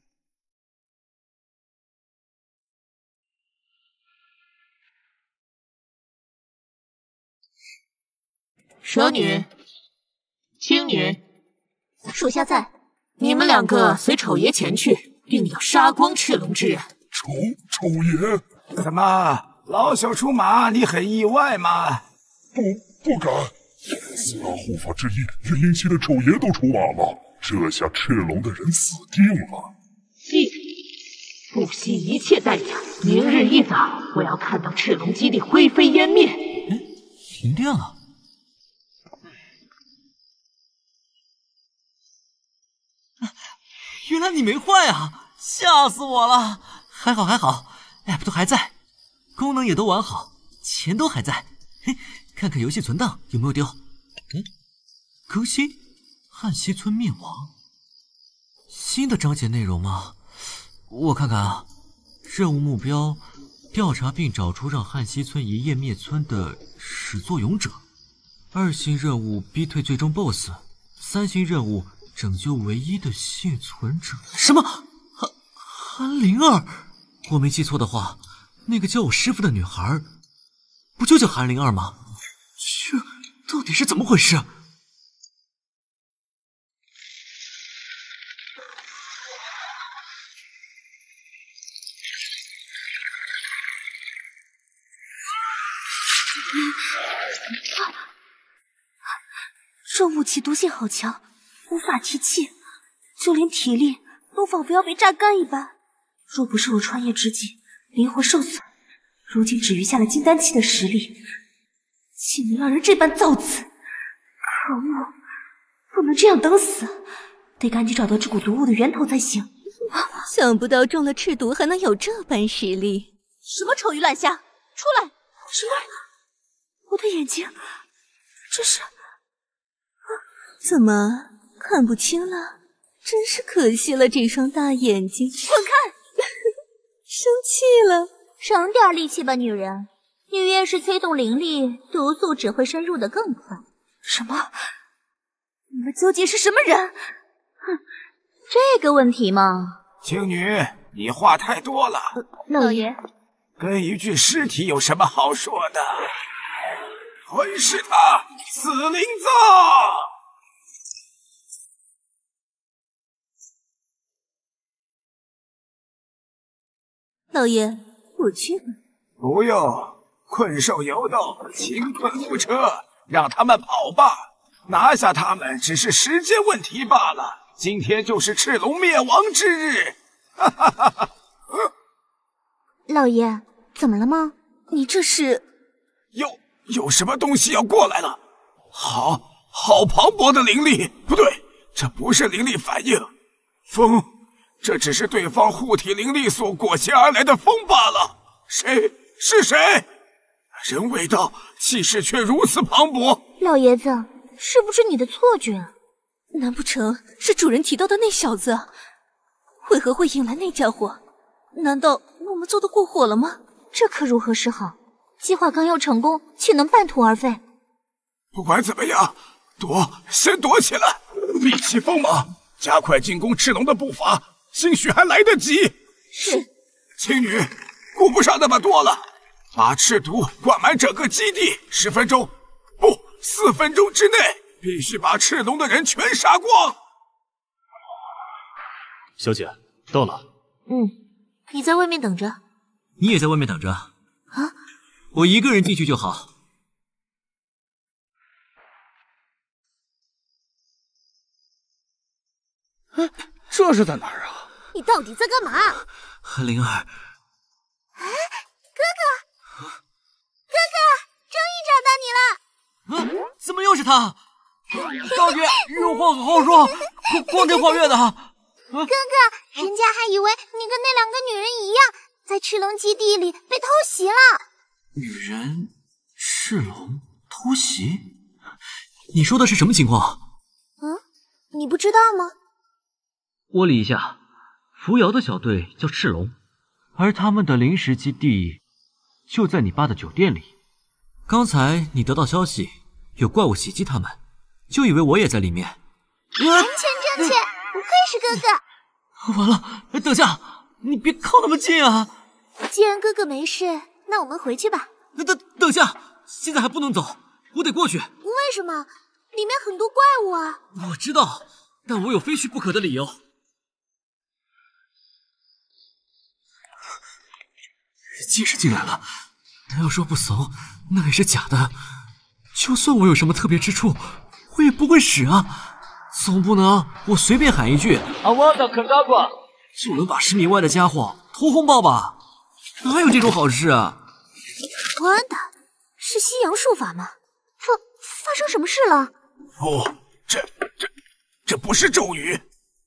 蛇女、青女， 属下在。 你们两个随丑爷前去，定要杀光赤龙之人。 丑爷， 怎么老小出马，你很意外吗？ 不敢。4大护法之一云灵期的丑爷都出马了，这下赤龙的人死定了。 记住，不惜一切代价，明日一早，我要看到赤龙基地灰飞烟灭。 停电了。原来你没坏啊！吓死我了！还好 ，app 都还在，功能也都完好，钱都还在。嘿，看看游戏存档有没有丢。更新，汉西村灭亡，新的章节内容吗？我看看啊，任务目标：调查并找出让汉西村一夜灭村的始作俑者。2星任务：逼退最终 BOSS。3星任务：拯救唯一的幸存者。什么？韩灵儿？我没记错的话，那个叫我师傅的女孩，不就叫韩灵儿吗？这到底是怎么回事？ 这雾气毒性好强，无法提气，就连体力都仿佛要被榨干一般。若不是我穿越之际灵魂受损，如今只余下了金丹期的实力，岂能让人这般造次？可恶，不能这样等死，得赶紧找到这股毒物的源头才行。 想不到中了赤毒还能有这般实力！ 什么丑鱼乱虾，出来！什么？我的眼睛，这是…… 怎么看不清了？真是可惜了这双大眼睛！ 滚开！ 生气了？ 省点力气吧，女人。你越是催动灵力，毒素只会深入的更快。 什么？你们究竟是什么人？ 哼，这个问题嘛…… 青女，你话太多了。 老爷， 跟一具尸体有什么好说的？吞噬他，死灵葬！ 老爷，我去吧。 不用，困兽犹斗，勤困夫车，让他们跑吧。拿下他们只是时间问题罢了。今天就是赤龙灭亡之日。哈哈哈哈！ 老爷，怎么了吗？ 你这是…… 有什么东西要过来了？好磅礴的灵力，不对，这不是灵力反应，风。这只是对方护体灵力所裹挟而来的风罢了。谁？是谁？人未到，气势却如此磅礴。 老爷子，是不是你的错觉？ 难不成是主人提到的那小子？为何会引来那家伙？难道我们做的过火了吗？ 这可如何是好？计划刚要成功，岂能半途而废？ 不管怎么样，先躲起来，力气锋芒，加快进攻赤龙的步伐。兴许还来得及。 是， 青女，顾不上那么多了，把赤毒灌满整个基地，10分钟，不，4分钟之内， 必须把赤龙的人全杀光。 小姐，到了。 你在外面等着。 你也在外面等着。 啊？ 我一个人进去就好。 这是在哪儿啊？ 你到底在干嘛？ 灵儿。 哎，哥哥，哥哥，终于找到你了！ 怎么又是他？大姐，有话好好说，光天化日的。 哥哥，人家还以为你跟那两个女人一样，在赤龙基地里被偷袭了。 女人，赤龙偷袭？你说的是什么情况？ 你不知道吗？ 我理一下，扶摇的小队叫赤龙，而他们的临时基地就在你爸的酒店里。刚才你得到消息有怪物袭击他们，就以为我也在里面。 完全正确，不愧是哥哥。 完了，等下，你别靠那么近啊！ 既然哥哥没事，那我们回去吧。 等下，现在还不能走，我得过去。 为什么？里面很多怪物啊！ 我知道，但我有非去不可的理由。既然进来了，他要说不怂，那也是假的。就算我有什么特别之处，我也不会使啊。总不能我随便喊一句阿瓦达克达瓜， 就能把10米外的家伙投红包吧？哪有这种好事啊？ 阿瓦达是西洋术法吗？发生什么事了？ 不，这不是咒语。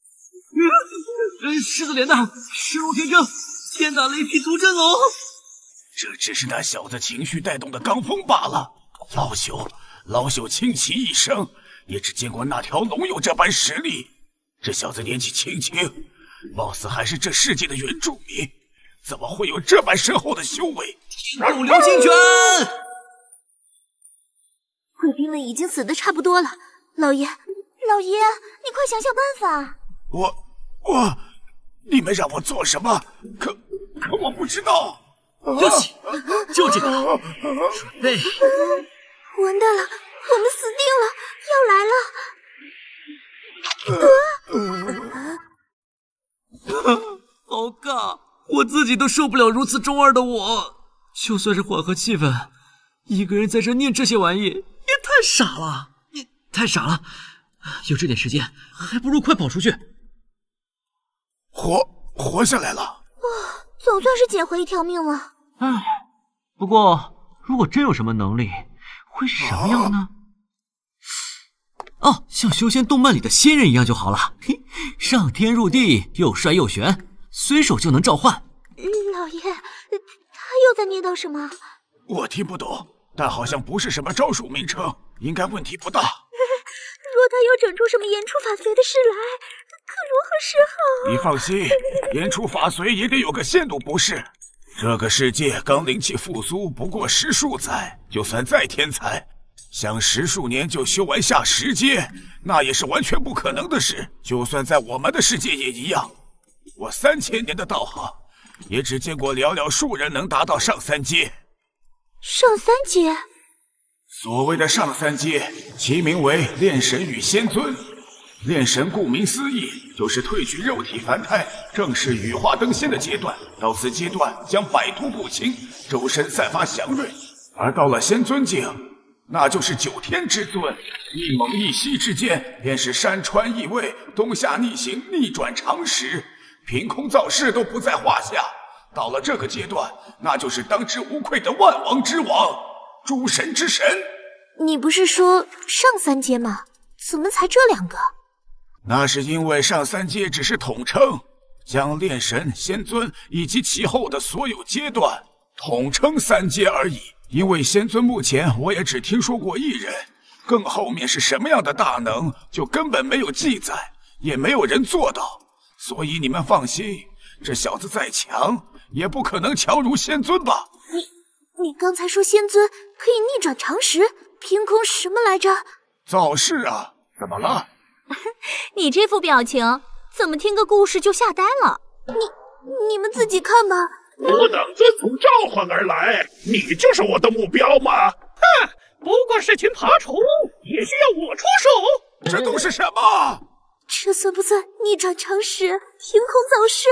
狮子脸蛋，石龙天征，天打雷劈屠真龙。 这只是那小子情绪带动的罡风罢了。老朽倾其一生，也只见过那条龙有这般实力。这小子年纪轻轻，貌似还是这世界的原住民，怎么会有这般深厚的修为？ 有流星拳！ 贵宾们已经死得差不多了，老爷，你快想想办法。 你们让我做什么？可我不知道。 对不起，就这个，准备。 完蛋了，我们死定了，要来了！ 好尬，我自己都受不了如此中二的我。就算是缓和气氛，一个人在这念这些玩意，也太傻了。你太傻了，有这点时间，还不如快跑出去。 活下来了， 总算是捡回一条命了。 不过如果真有什么能力，会是什么样呢？像修仙动漫里的仙人一样就好了。上天入地，又帅又玄，随手就能召唤。 老爷，他又在念叨什么？ 我听不懂，但好像不是什么招数名称，应该问题不大。 若他又整出什么言出法随的事来，可如何是好？ 你放心，言出法随也得有个限度，不是？这个世界刚灵气复苏不过10数载，就算再天才，想10数年就修完下10阶，那也是完全不可能的事。就算在我们的世界也一样。我3000年的道行，也只见过寥寥数人能达到上3阶。 上3阶？ 所谓的上3阶，其名为炼神与仙尊。炼神顾名思义，就是褪去肉体凡胎，正式羽化登仙的阶段。到此阶段，将百毒不侵，周身散发祥瑞。而到了仙尊境，那就是9天之尊，一猛一息之间，便是山川异位，冬夏逆行，逆转常识，凭空造势都不在话下。到了这个阶段，那就是当之无愧的万王之王，诸神之神。 你不是说上3阶吗？怎么才这2个？ 那是因为上3阶只是统称，将炼神、仙尊以及其后的所有阶段统称3阶而已。因为仙尊目前我也只听说过1人，更后面是什么样的大能，就根本没有记载，也没有人做到。所以你们放心，这小子再强，也不可能强如仙尊吧？ 你刚才说仙尊可以逆转常识，凭空什么来着？ 造势啊！怎么了？ 你这副表情，怎么听个故事就吓呆了？ 你们自己看吧。 不等尊祖召唤而来，你就是我的目标吗？ 哼，不过是群爬虫， 也需要我出手。 这都是什么？ 这算不算逆转常识，凭空造势？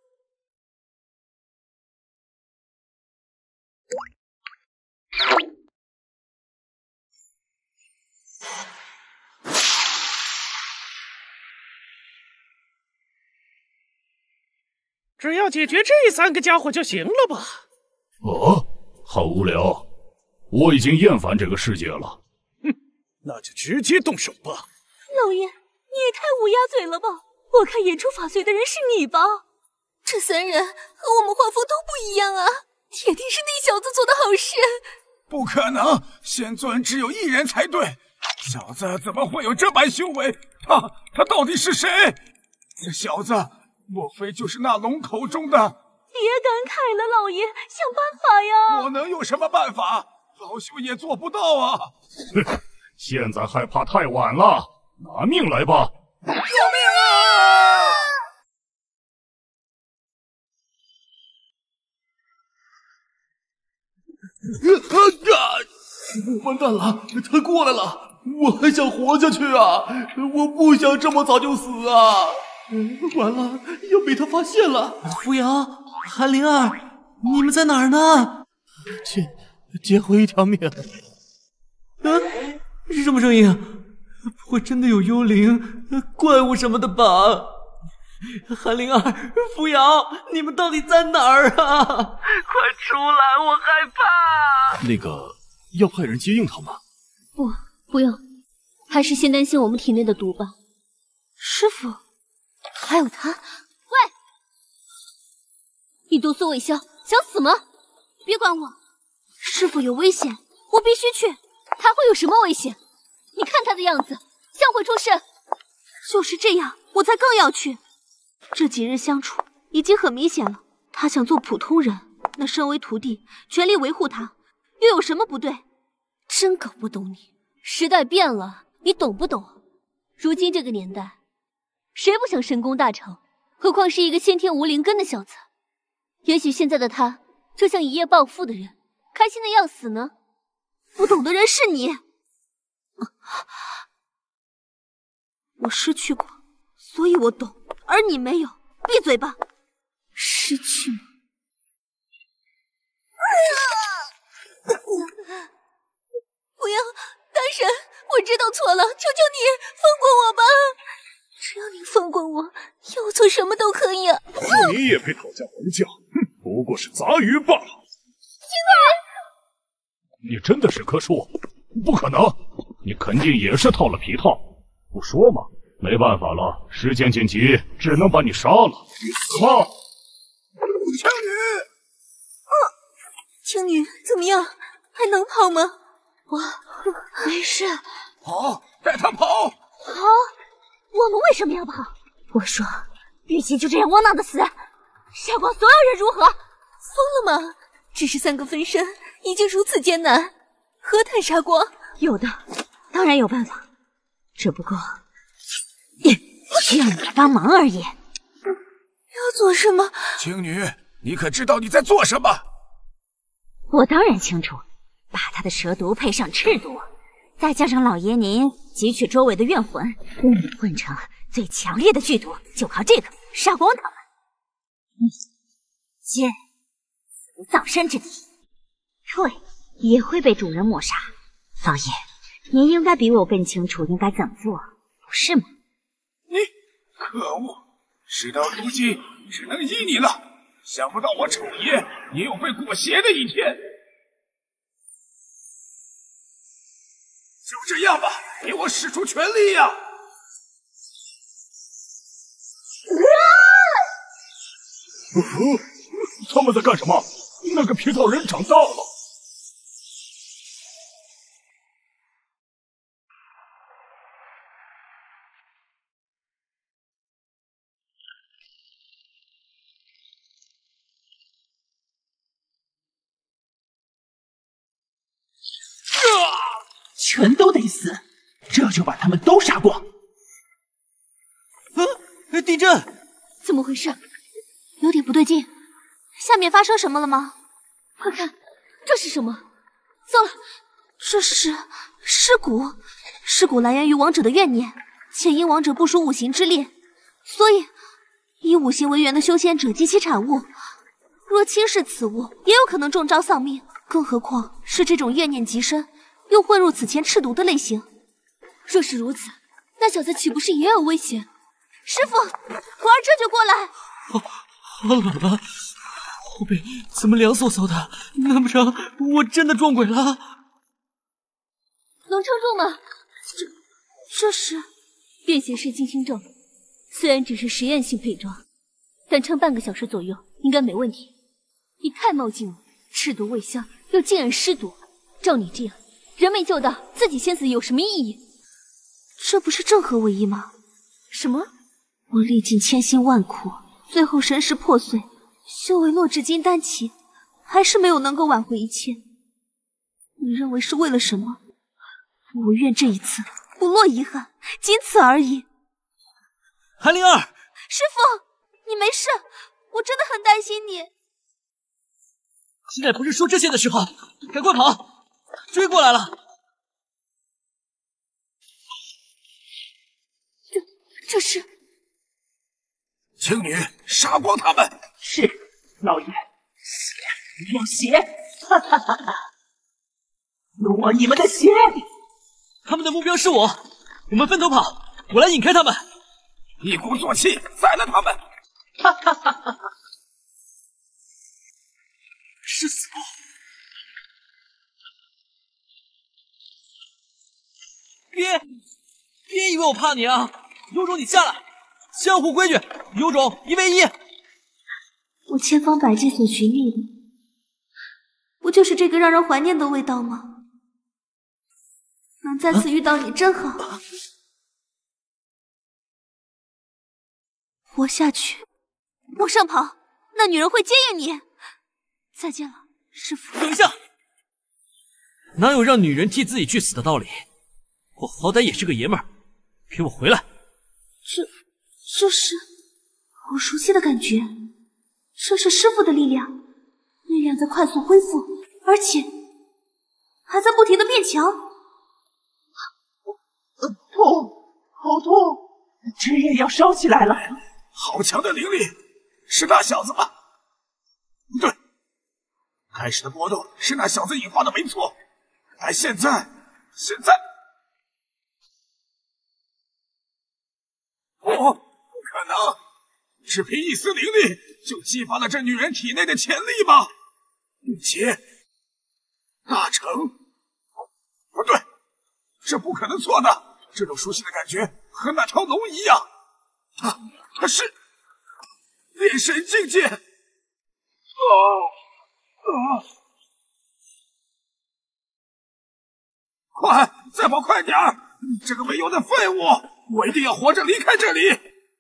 只要解决这3个家伙就行了吧？ 哦，好无聊，我已经厌烦这个世界了。 那就直接动手吧。 老爷，你也太乌鸦嘴了吧！我看演出法髓的人是你吧？ 这3人和我们画风都不一样啊，铁定是那小子做的好事。 不可能，仙尊只有1人才对。小子怎么会有这般修为？他到底是谁？这小子莫非就是那龙口中的？ 别感慨了，老爷，想办法呀！ 我能有什么办法？老朽也做不到啊！ 现在害怕太晚了，拿命来吧！ 救命啊！ 完蛋了，他过来了，我还想活下去啊！我不想这么早就死啊！完了，要被他发现了。扶摇，韩灵儿，你们在哪儿呢？ 劫回一条命。 是什么声音？不会真的有幽灵、怪物什么的吧？韩灵儿、扶摇，你们到底在哪儿啊？ 快出来，我害怕！ 那个，要派人接应他吗？ 不用，还是先担心我们体内的毒吧。 师傅，还有他。 喂，你毒素未消，想死吗？别管我， 师傅有危险，我必须去。 他会有什么危险？你看他的样子，像会出事。 就是这样，我才更要去。这几日相处，已经很明显了，他想做普通人，那身为徒弟，全力维护他，又有什么不对？真搞不懂你。 时代变了，你懂不懂？如今这个年代，谁不想神功大成？何况是一个先天无灵根的小子。也许现在的他，就像一夜暴富的人，开心的要死呢。 不懂的人是你。我失去过，所以我懂，而你没有。闭嘴吧！失去吗？ 不要，大神，我知道错了，求求你放过我吧！ 只要你放过我，要我做什么都可以啊！ 你也配讨价还价？不过是杂鱼罢了。 你真的是棵树？不可能，你肯定也是套了皮套。不说嘛，没办法了，时间紧急，只能把你杀了。去死吧！ 青女， 青女怎么样？还能跑吗？我没事。 跑，带他跑！ 好，我们为什么要跑？ 我说， 与其就这样窝囊的死，杀光所有人如何？ 疯了吗？只是3个分身，已经如此艰难，何谈杀光？ 有的，当然有办法，只不过需要你来帮忙而已。 要做什么？ 青女，你可知道你在做什么？ 我当然清楚，把他的蛇毒配上赤毒，再加上老爷您汲取周围的怨魂，混成最强烈的剧毒，就靠这个杀光他们。剑死无葬身之地，退也会被主人抹杀。老爷，您应该比我更清楚应该怎么做，不是吗？ 你可恶！事到如今，只能依你了。想不到我丑爷也有被裹挟的一天。就这样吧，给我使出全力呀！ 他们在干什么？那个皮套人长大了。 全都得死，这就把他们都杀光。 地震！ 怎么回事？ 有点不对劲，下面发生什么了吗？ 快看，这是什么？ 糟了，这是尸骨， 尸骨来源于王者的怨念，且因王者不属五行之列，所以以五行为源的修仙者及其产物，若轻视此物，也有可能中招丧命。更何况是这种怨念极深，又混入此前赤毒的类型。 若是如此，那小子岂不是也有危险？ 师傅，徒儿这就过来。 好冷啊！后背怎么凉飕飕的？难不成我真的撞鬼了？ 能撑住吗？ 这是便携式静心咒，虽然只是实验性配装，但撑半个小时左右应该没问题。你太冒进了，赤毒未消，又竟然尸毒，照你这样，人没救到，自己先死有什么意义？ 这不是正合我意吗？ 什么？ 我历尽千辛万苦，最后神识破碎，修为落至金丹期，还是没有能够挽回一切。你认为是为了什么？我愿这一次不落遗憾，仅此而已。 韩灵儿， 师父，你没事？我真的很担心你。 现在不是说这些的时候，赶快跑！追过来了。 这是， 请你杀光他们。 是，老爷，血要血，哈哈哈哈！落你们的血！ 他们的目标是我，我们分头跑，我来引开他们。 一鼓作气，宰了他们！ 哈哈哈哈！ 是死我！别以为我怕你啊！有种你下来！江湖规矩，有种1 v 1。 我千方百计所寻觅的，不就是这个让人怀念的味道吗？能再次遇到你真好。活下去，往上跑，那女人会接应你。再见了，师父。 等一下，哪有让女人替自己去死的道理？我好歹也是个爷们儿，给我回来！ 这是好熟悉的感觉，这是师父的力量，力量在快速恢复，而且还在不停的变强。 痛，好痛，纸也要烧起来了。 好强的灵力，是那小子吗？不对，开始的波动是那小子引发的没错，但现在，不可能！只凭一丝灵力就激发了这女人体内的潜力吗？并且，大成，不对，这不可能错的。这种熟悉的感觉和那条龙一样，他是炼神境界。快，再跑快点儿！这个没用的废物，我一定要活着离开这里！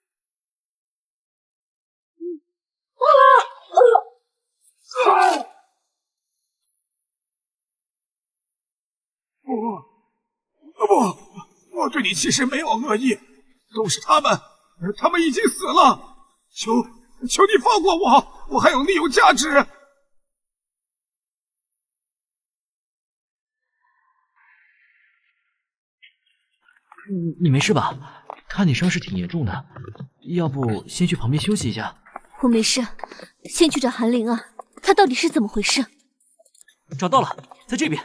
不，我对你其实没有恶意，都是他们已经死了。求你放过我，我还有利用价值。 你没事吧？看你伤势挺严重的，要不先去旁边休息一下？ 我没事，先去找韩灵儿，她到底是怎么回事？ 找到了，在这边。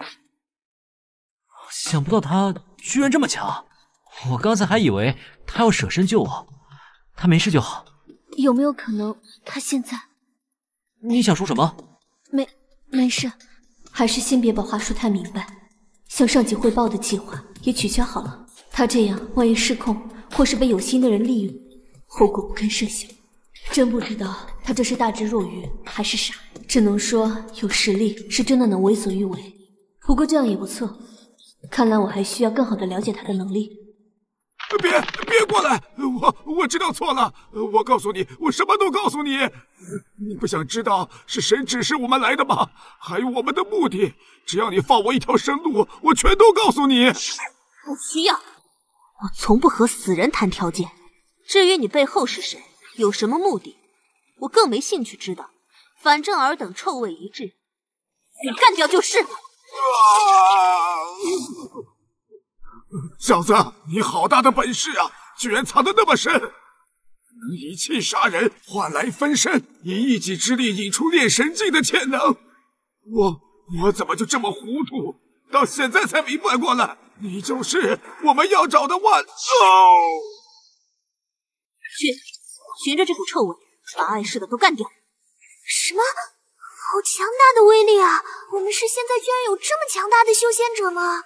想不到他居然这么强，我刚才还以为他要舍身救我。他没事就好。 有没有可能他现在…… 你想说什么？ 没事，还是先别把话说太明白。向上级汇报的计划也取消好了。他这样万一失控，或是被有心的人利用，后果不堪设想。真不知道他这是大智若愚还是傻，只能说有实力是真的能为所欲为。不过这样也不错，看来我还需要更好的了解他的能力。 别过来！我知道错了，我告诉你，我什么都告诉你。你不想知道是谁指使我们来的吗？还有我们的目的。只要你放我一条生路，我全都告诉你。 不需要，我从不和死人谈条件。至于你背后是谁，有什么目的，我更没兴趣知道。反正尔等臭味一致，你干掉就是。 小子，你好大的本事啊！居然藏得那么深，能以气杀人，换来分身，以一己之力引出炼神境的潜能。我怎么就这么糊涂？到现在才明白过来，你就是我们要找的万循着这股臭味，把碍事的都干掉。 什么？好强大的威力啊！我们是现在居然有这么强大的修仙者吗？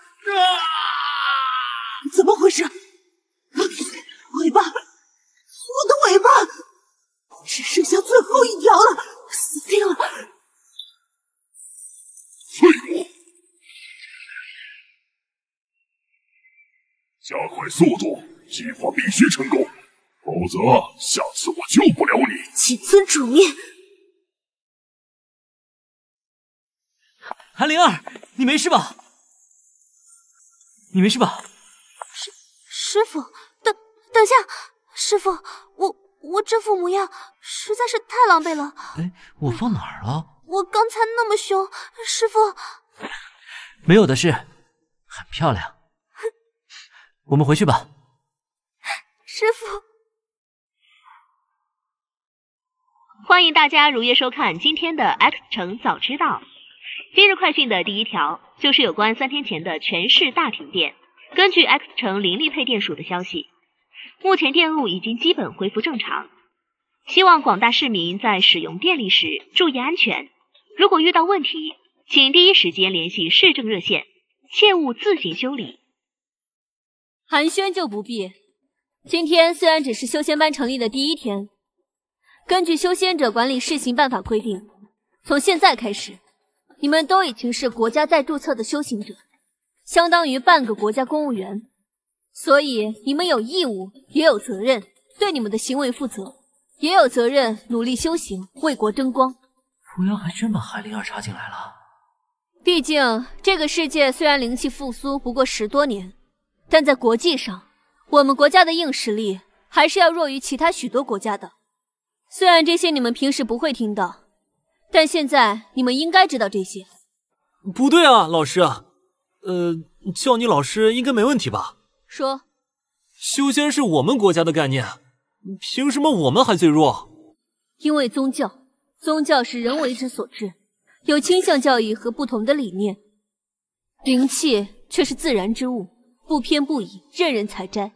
怎么回事？尾巴，我的尾巴只剩下最后一条了，死定了！ 废物！加快速度，计划必须成功，否则下次我救不了你。 谨遵主命。 韩灵儿，你没事吧？你没事吧？ 师傅，等下，师傅，我这副模样实在是太狼狈了。 哎，我放哪儿了？ 我刚才那么凶，师傅。 没有的事，很漂亮。我们回去吧。 师傅。 欢迎大家如约收看今天的 X 城早知道。今日快讯的第一条就是有关3天前的全市大停电。根据 X 城灵力配电署的消息，目前电路已经基本恢复正常，希望广大市民在使用电力时注意安全。如果遇到问题，请第一时间联系市政热线，切勿自行修理。 寒暄就不必。今天虽然只是修仙班成立的第1天，根据修仙者管理试行办法规定，从现在开始，你们都已经是国家在注册的修行者，相当于半个国家公务员，所以你们有义务也有责任对你们的行为负责，也有责任努力修行，为国争光。 扶摇还真把韩灵儿插进来了。 毕竟这个世界虽然灵气复苏不过10多年，但在国际上，我们国家的硬实力还是要弱于其他许多国家的。虽然这些你们平时不会听到，但现在你们应该知道这些。 不对啊，老师啊，叫你老师应该没问题吧？ 说， 修仙是我们国家的概念，凭什么我们还最弱？ 因为宗教是人为之所至，有倾向教义和不同的理念，灵气却是自然之物，不偏不倚，任人采摘。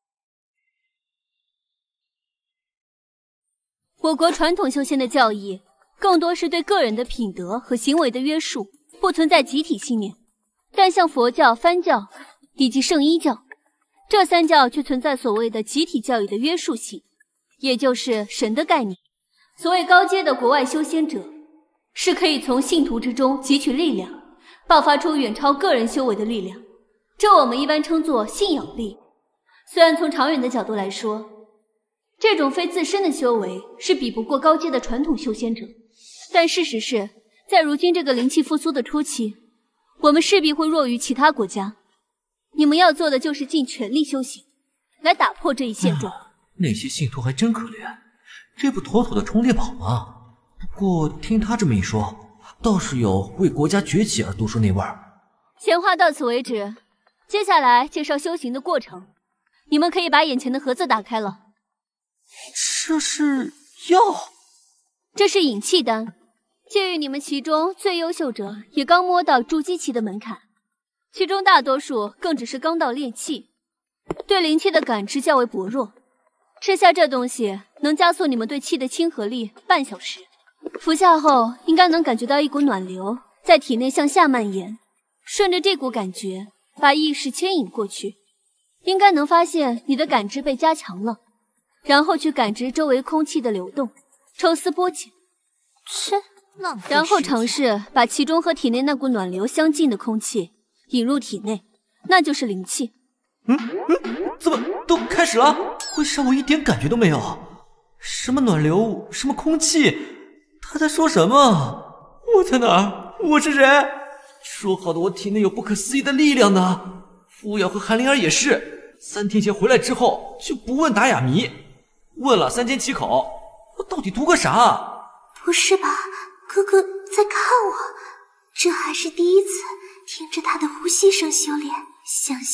我国传统修仙的教义更多是对个人的品德和行为的约束，不存在集体信念。但像佛教、梵教以及圣衣教这3教却存在所谓的集体教义的约束性，也就是神的概念。所谓高阶的国外修仙者，是可以从信徒之中汲取力量，爆发出远超个人修为的力量，这我们一般称作信仰力。虽然从长远的角度来说，这种非自身的修为是比不过高阶的传统修仙者，但事实是，在如今这个灵气复苏的初期，我们势必会弱于其他国家。你们要做的就是尽全力修行，来打破这一现状。 那些信徒还真可怜，这不妥妥的充猎宝吗？不过听他这么一说，倒是有为国家崛起而读书那味儿。 闲话到此为止，接下来介绍修行的过程。你们可以把眼前的盒子打开了。 这是药？ 这是引气丹，介于你们其中最优秀者也刚摸到筑基期的门槛，其中大多数更只是刚到炼气，对灵气的感知较为薄弱。吃下这东西能加速你们对气的亲和力半小时，服下后应该能感觉到一股暖流在体内向下蔓延，顺着这股感觉把意识牵引过去，应该能发现你的感知被加强了，然后去感知周围空气的流动，抽丝剥茧。然后尝试把其中和体内那股暖流相近的空气引入体内，那就是灵气。 怎么都开始了？为啥我一点感觉都没有？什么暖流，什么空气？他在说什么？我在哪儿？我是谁？说好的我体内有不可思议的力量呢？扶摇和韩灵儿也是，3天前回来之后就不问打哑谜，问了3缄其口。我到底图个啥？ 不是吧，哥哥在看我？这还是第一次听着他的呼吸声修炼，想象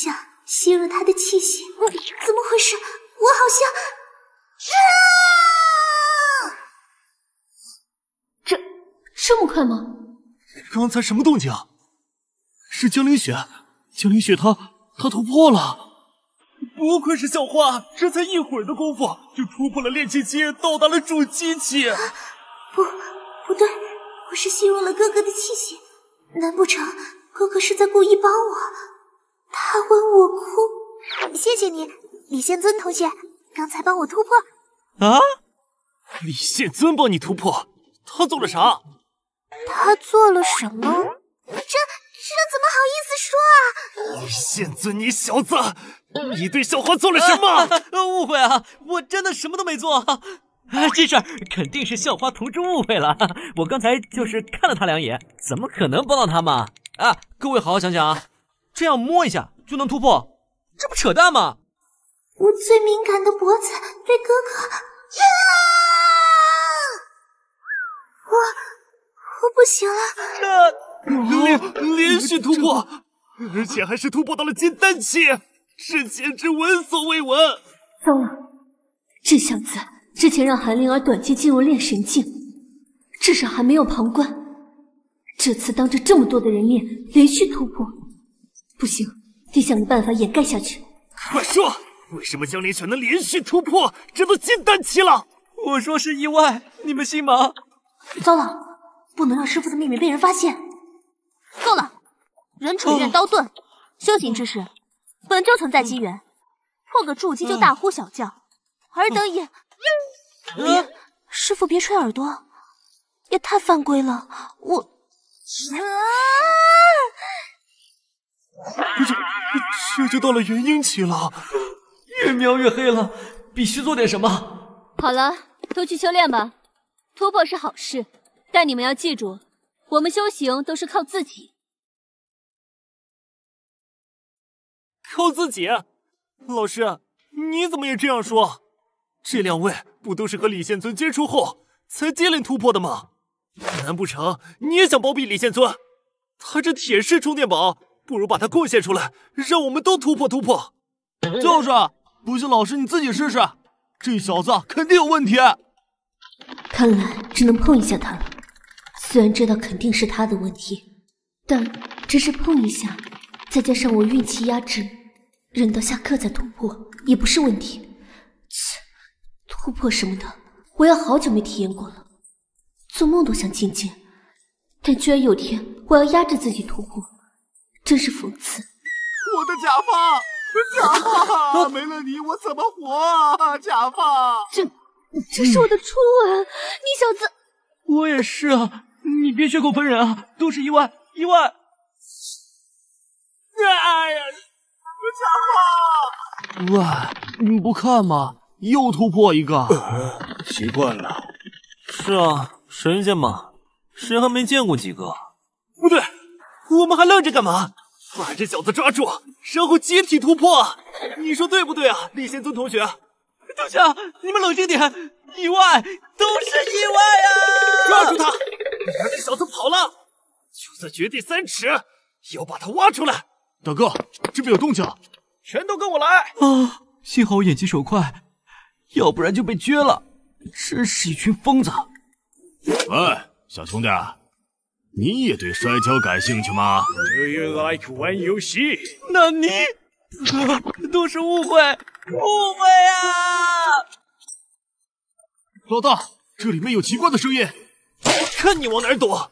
吸入他的气息。怎么回事？我好像…… 这么快吗？ 刚才什么动静？是江凌雪，江凌雪她突破了。不愧是校花，这才一会儿的功夫就突破了炼气期，到达了主机期。 不对，我是吸入了哥哥的气息，难不成哥哥是在故意帮我？他吻我哭。谢谢你，李宪尊同学，刚才帮我突破。 啊？李宪尊帮你突破？他做了啥？ 他做了什么？这怎么好意思说啊？ 李宪尊，你小子，你对校花做了什么？ 误会啊，我真的什么都没做。这事儿肯定是校花同志误会了，我刚才就是看了他两眼，怎么可能帮到他嘛？啊，各位好好想想啊，这样摸一下就能突破，这不扯淡吗？ 我最敏感的脖子被哥哥……我不行了。 连续突破，而且还是突破到了金丹期，这简直闻所未闻。 糟了，这小子之前让韩灵儿短期进入炼神境，至少还没有旁观。这次当着这么多的人面连续突破，不行，得想个办法掩盖下去。 快说，为什么江凌雪能连续突破，这都金丹期了？我说是意外，你们信吗？ 糟了，不能让师傅的秘密被人发现。够了，人处院刀盾，修行之事本就存在机缘，破个筑基就大呼小叫，尔等也……师傅别吹耳朵，也太犯规了。 这就到了元婴期了，越描越黑了，必须做点什么。 好了，都去修炼吧。突破是好事，但你们要记住，我们修行都是靠自己。 靠自己？老师，你怎么也这样说？这两位不都是和李宪尊接触后才接连突破的吗？难不成你也想包庇李宪尊？他这铁式充电宝，不如把它贡献出来，让我们都突破突破。就是，不信老师你自己试试，这小子肯定有问题。 看来只能碰一下他了，虽然知道肯定是他的问题，但只是碰一下，再加上我运气压制，忍到下课再突破也不是问题。切，突破什么的，我要好久没体验过了，做梦都想进阶，但居然有天我要压制自己突破，真是讽刺。 我的假发，没了你我怎么活啊？假发， 这是我的初吻，你小子！ 我也是啊，你别血口喷人啊，都是意外。哎呀，我假发！喂，你不看吗？又突破一个。 习惯了。 是啊，神仙嘛，谁还没见过几个？ 不对，我们还愣着干嘛？把这小子抓住，然后集体突破，你说对不对啊，李宪尊同学？等下，你们冷静点，意外都是意外啊！抓住他，别让这小子跑了！就算掘地3尺，也要把他挖出来。大哥，这边有动静，全都跟我来！啊，幸好我眼疾手快，要不然就被撅了。真是一群疯子！ 喂，小兄弟，你也对摔跤感兴趣吗 ？Do you like 玩游戏？ 那你都是误会啊！老大，这里面有奇怪的声音，看你往哪儿躲！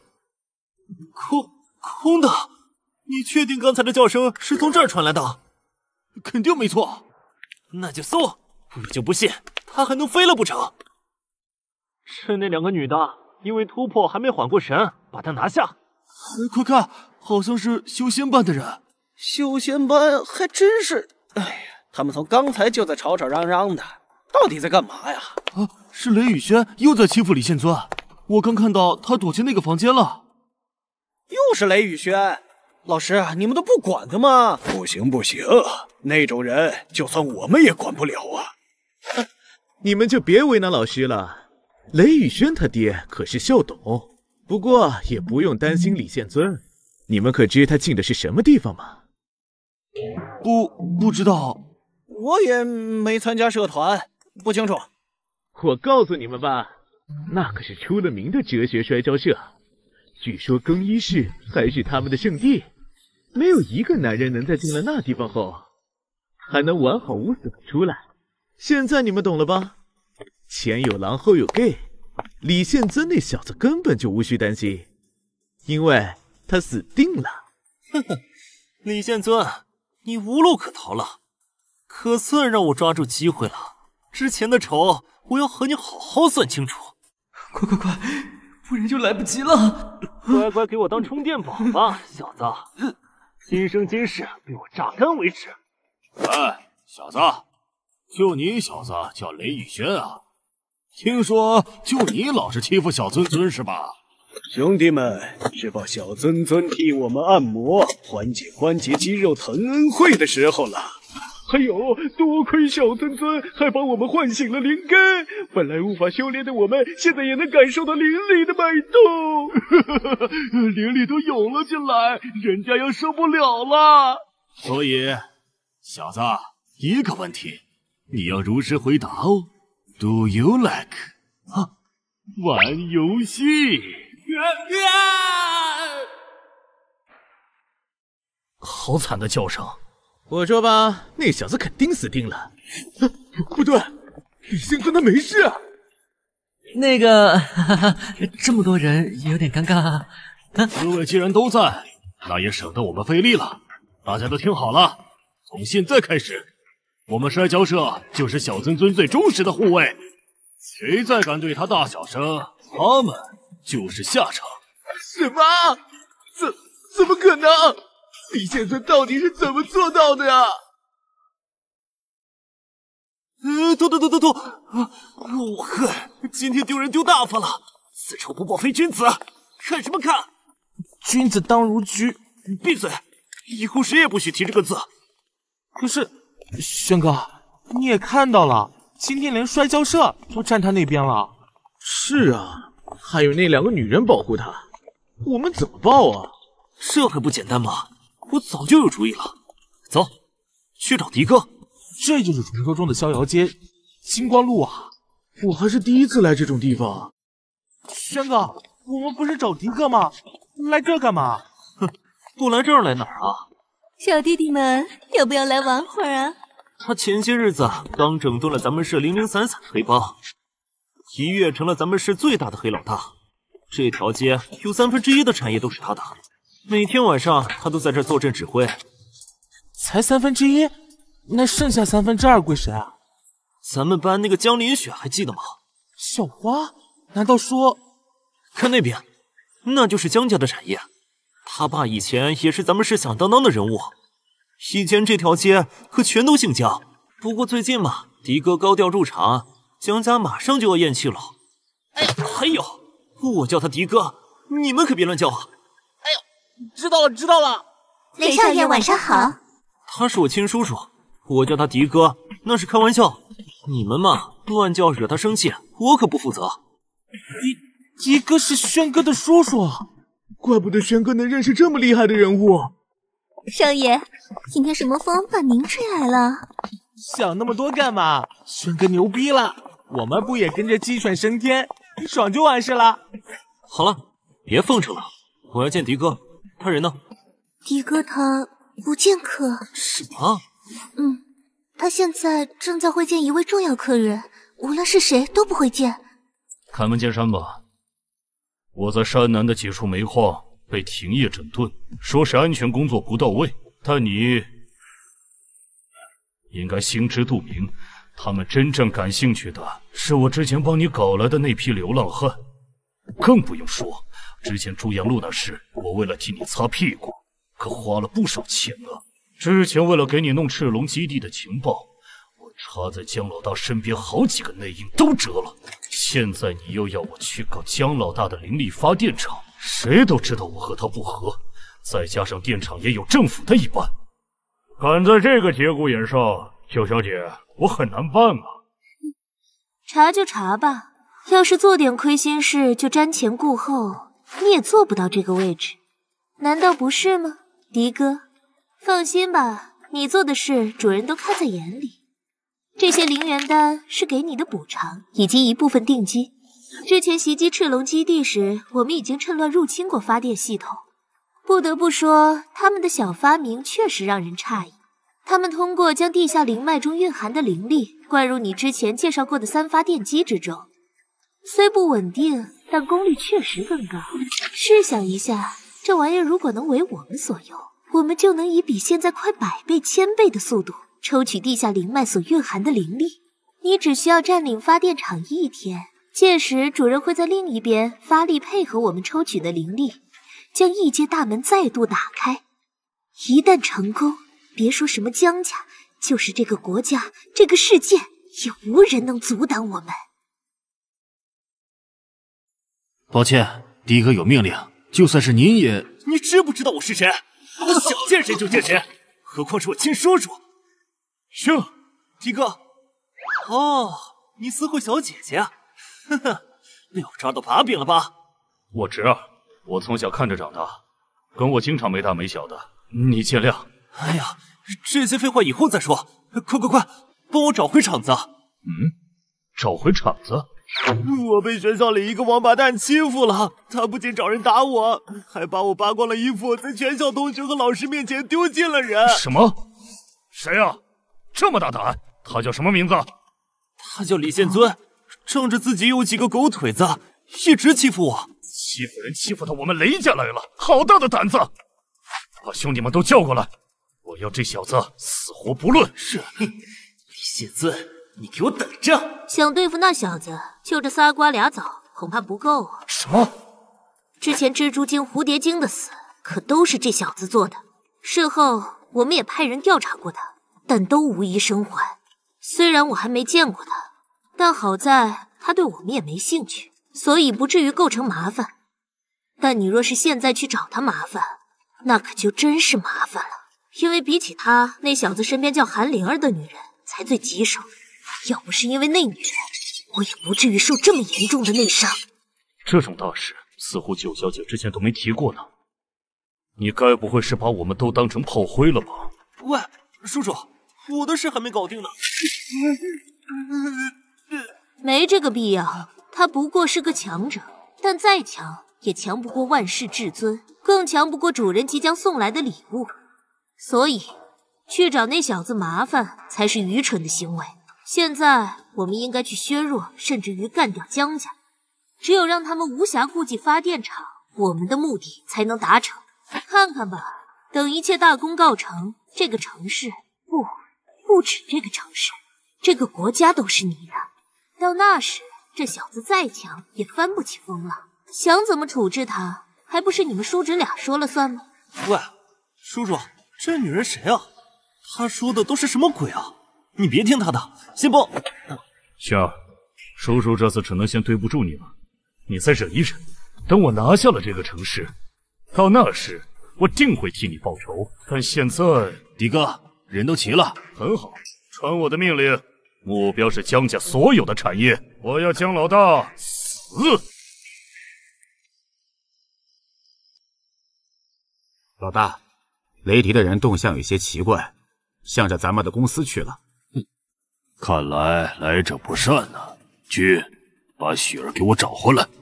空的，你确定刚才的叫声是从这儿传来的？肯定没错，那就搜，我就不信他还能飞了不成？是那两个女的，因为突破还没缓过神，把他拿下。快看，好像是修仙班的人。 修仙班还真是，哎呀，他们从刚才就在吵吵嚷嚷的，到底在干嘛呀？ 啊，是雷雨轩又在欺负李宪尊，我刚看到他躲进那个房间了。 又是雷雨轩，老师，你们都不管他吗？ 不行，那种人就算我们也管不了啊！ 你们就别为难老师了。雷雨轩他爹可是校董，不过也不用担心李宪尊。你们可知他进的是什么地方吗？ 不知道， 我也没参加社团，不清楚。 我告诉你们吧，那可是出了名的哲学摔跤社，据说更衣室还是他们的圣地，没有一个男人能在进了那地方后还能完好无损的出来。现在你们懂了吧？前有狼后有 gay， 李宪尊那小子根本就无需担心，因为他死定了。 呵呵，李宪尊，你无路可逃了，可算让我抓住机会了。之前的仇，我要和你好好算清楚。 快，不然就来不及了！ 乖乖给我当充电宝吧，小子！今生今世被我榨干为止。 哎，小子，就你小子叫雷宇轩啊？听说就你老是欺负小尊尊是吧？ 兄弟们，是报小尊尊替我们按摩，缓解关节肌肉疼恩惠的时候了。 还有，多亏小尊尊还帮我们唤醒了灵根，本来无法修炼的我们，现在也能感受到灵力的脉动。 灵力都涌了进来，人家要受不了了。所以，小子，一个问题，你要如实回答哦。Do you like 玩游戏？ 好惨的叫声！ 我说吧，那小子肯定死定了。不对，李宪尊他没事啊。 那个，这么多人也有点尴尬啊。 各位既然都在，那也省得我们费力了。大家都听好了，从现在开始，我们摔跤社就是小尊尊最忠实的护卫。谁再敢对他大小声，他们就是下场。 什么？怎么可能？李宪尊到底是怎么做到的呀？ 吐！我恨，今天丢人丢大发了，此仇不报非君子。看什么看？ 君子当如驹。 闭嘴！以后谁也不许提这个字。 可是，轩哥，你也看到了，今天连摔跤社都站他那边了。 是啊，还有那2个女人保护他，我们怎么报啊？ 这还不简单吗？我早就有主意了。走，去找迪哥。 这就是传说中的逍遥街，金光路啊！ 我还是第一次来这种地方。 轩哥，我们不是找迪哥吗？来这干嘛？ 哼，不来这儿来哪儿啊？ 小弟弟们，要不要来玩会儿啊？ 他前些日子刚整顿了咱们市零零散散的黑帮，一跃成了咱们市最大的黑老大。这条街有1/3的产业都是他的，每天晚上他都在这坐镇指挥。 才1/3？那剩下2/3归谁啊？ 咱们班那个江林雪还记得吗？ 小花？难道说…… 看那边，那就是江家的产业。他爸以前也是咱们市响当当的人物，以前这条街可全都姓江。不过最近嘛，迪哥高调入场，江家马上就要咽气了。哎，还有，我叫他迪哥，你们可别乱叫啊！ 哎呦，知道了。 雷少爷晚上好。 他是我亲叔叔，我叫他迪哥，那是开玩笑。你们嘛，乱叫惹他生气，我可不负责。 迪哥是轩哥的叔叔， 怪不得轩哥能认识这么厉害的人物。 少爷，今天什么风把您吹来了？ 想那么多干嘛？轩哥牛逼了，我们不也跟着鸡犬升天，爽就完事了。 好了，别奉承了，我要见迪哥，他人呢？ 迪哥他不见客。 什么？ 他现在正在会见一位重要客人，无论是谁都不会见。 开门见山吧，我在山南的几处煤矿被停业整顿，说是安全工作不到位，但你应该心知肚明，他们真正感兴趣的是我之前帮你搞来的那批流浪汉。更不用说之前朱阳路那事，我为了替你擦屁股，可花了不少钱呢。之前为了给你弄赤龙基地的情报，我插在江老大身边好几个内应都折了。现在你又要我去搞江老大的灵力发电厂，谁都知道我和他不和，再加上电厂也有政府的一半，赶在这个节骨眼上，九小姐，我很难办啊。 查就查吧，要是做点亏心事就瞻前顾后，你也做不到这个位置，难道不是吗？迪哥，放心吧， 你做的事主人都看在眼里。这些灵元丹是给你的补偿，以及一部分定金。之前袭击赤龙基地时，我们已经趁乱入侵过发电系统。不得不说，他们的小发明确实让人诧异。他们通过将地下灵脉中蕴含的灵力灌入你之前介绍过的3发电机之中，虽不稳定，但功率确实更高。试想一下，这玩意儿如果能为我们所用，我们就能以比现在快100倍、1000倍的速度抽取地下灵脉所蕴含的灵力。你只需要占领发电厂1天，届时主人会在另一边发力配合我们抽取的灵力，将异界大门再度打开。一旦成功，别说什么江家，就是这个国家、这个世界，也无人能阻挡我们。 抱歉，的哥有命令，就算是您也…… 你知不知道我是谁？我想见谁就见谁，何况是我亲叔叔。 是， 的哥。哦，你私会小姐姐啊？呵呵，被我抓到把柄了吧？ 我侄儿，我从小看着长大，跟我经常没大没小的，你见谅。 哎呀，这些废话以后再说，快，帮我找回场子。 找回场子？ 我被学校里一个王八蛋欺负了，他不仅找人打我，还把我扒光了衣服，在全校同学和老师面前丢尽了人。 什么？谁啊？这么大胆？他叫什么名字？ 他叫李宪尊，仗着自己有几个狗腿子，一直欺负我。 欺负人欺负到我们雷家来了，好大的胆子！把兄弟们都叫过来，我要这小子死活不论。 是，李宪尊，你给我等着！ 想对付那小子，就这仨瓜俩枣恐怕不够啊。 什么？ 之前蜘蛛精、蝴蝶精的死，可都是这小子做的。事后我们也派人调查过他，但都无一生还。虽然我还没见过他，但好在他对我们也没兴趣，所以不至于构成麻烦。但你若是现在去找他麻烦，那可就真是麻烦了。因为比起他，那小子身边叫韩灵儿的女人才最棘手。要不是因为那女人，我也不至于受这么严重的内伤。 这种大事似乎九小姐之前都没提过呢。你该不会是把我们都当成炮灰了吧？ 喂，叔叔，我的事还没搞定呢。 没这个必要，他不过是个强者，但再强也强不过万世至尊，更强不过主人即将送来的礼物。所以去找那小子麻烦才是愚蠢的行为。现在我们应该去削弱，甚至于干掉江家。只有让他们无暇顾及发电厂，我们的目的才能达成。看看吧，等一切大功告成，这个城市，不止这个城市，这个国家都是你的。到那时，这小子再强也翻不起风浪。想怎么处置他，还不是你们叔侄俩说了算吗？ 喂，叔叔，这女人谁啊？她说的都是什么鬼啊？你别听她的，先帮。 星儿，叔叔这次只能先对不住你了，你再忍一忍，等我拿下了这个城市，到那时我定会替你报仇。但现在， 的哥，人都齐了， 很好，传我的命令，目标是江家所有的产业，我要江老大死。 老大，雷迪的人动向有些奇怪，向着咱们的公司去了。 看来来者不善呐！去，把雪儿给我找回来。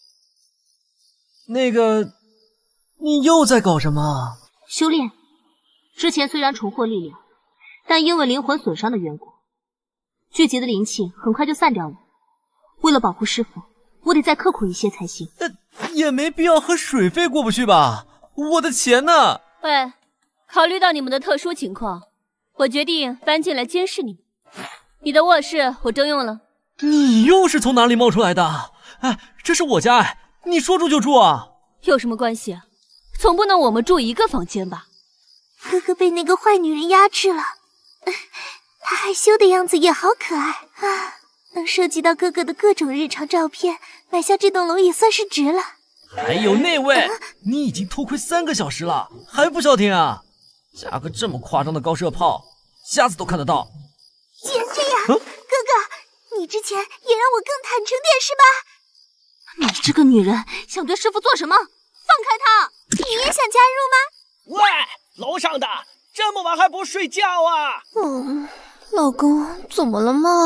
那个，你又在搞什么？ 修炼。之前虽然重获力量，但因为灵魂损伤的缘故，聚集的灵气很快就散掉了。为了保护师傅，我得再刻苦一些才行。 也没必要和水费过不去吧？我的钱呢？ 喂，考虑到你们的特殊情况，我决定搬进来监视你们。你的卧室我征用了。 你又是从哪里冒出来的？哎，这是我家哎，你说住就住啊？ 有什么关系啊？总不能我们住一个房间吧？ 哥哥被那个坏女人压制了，他害羞的样子也好可爱啊！能收集到哥哥的各种日常照片，买下这栋楼也算是值了。 还有那位，你已经偷窥3个小时了，还不消停啊？加个这么夸张的高射炮，下次都看得到。 既然这样，哥哥，你之前也让我更坦诚点是吧？ 你这个女人想对师傅做什么？放开他！ 你也想加入吗？ 喂，楼上的， 这么晚还不睡觉啊？ 老公，怎么了吗？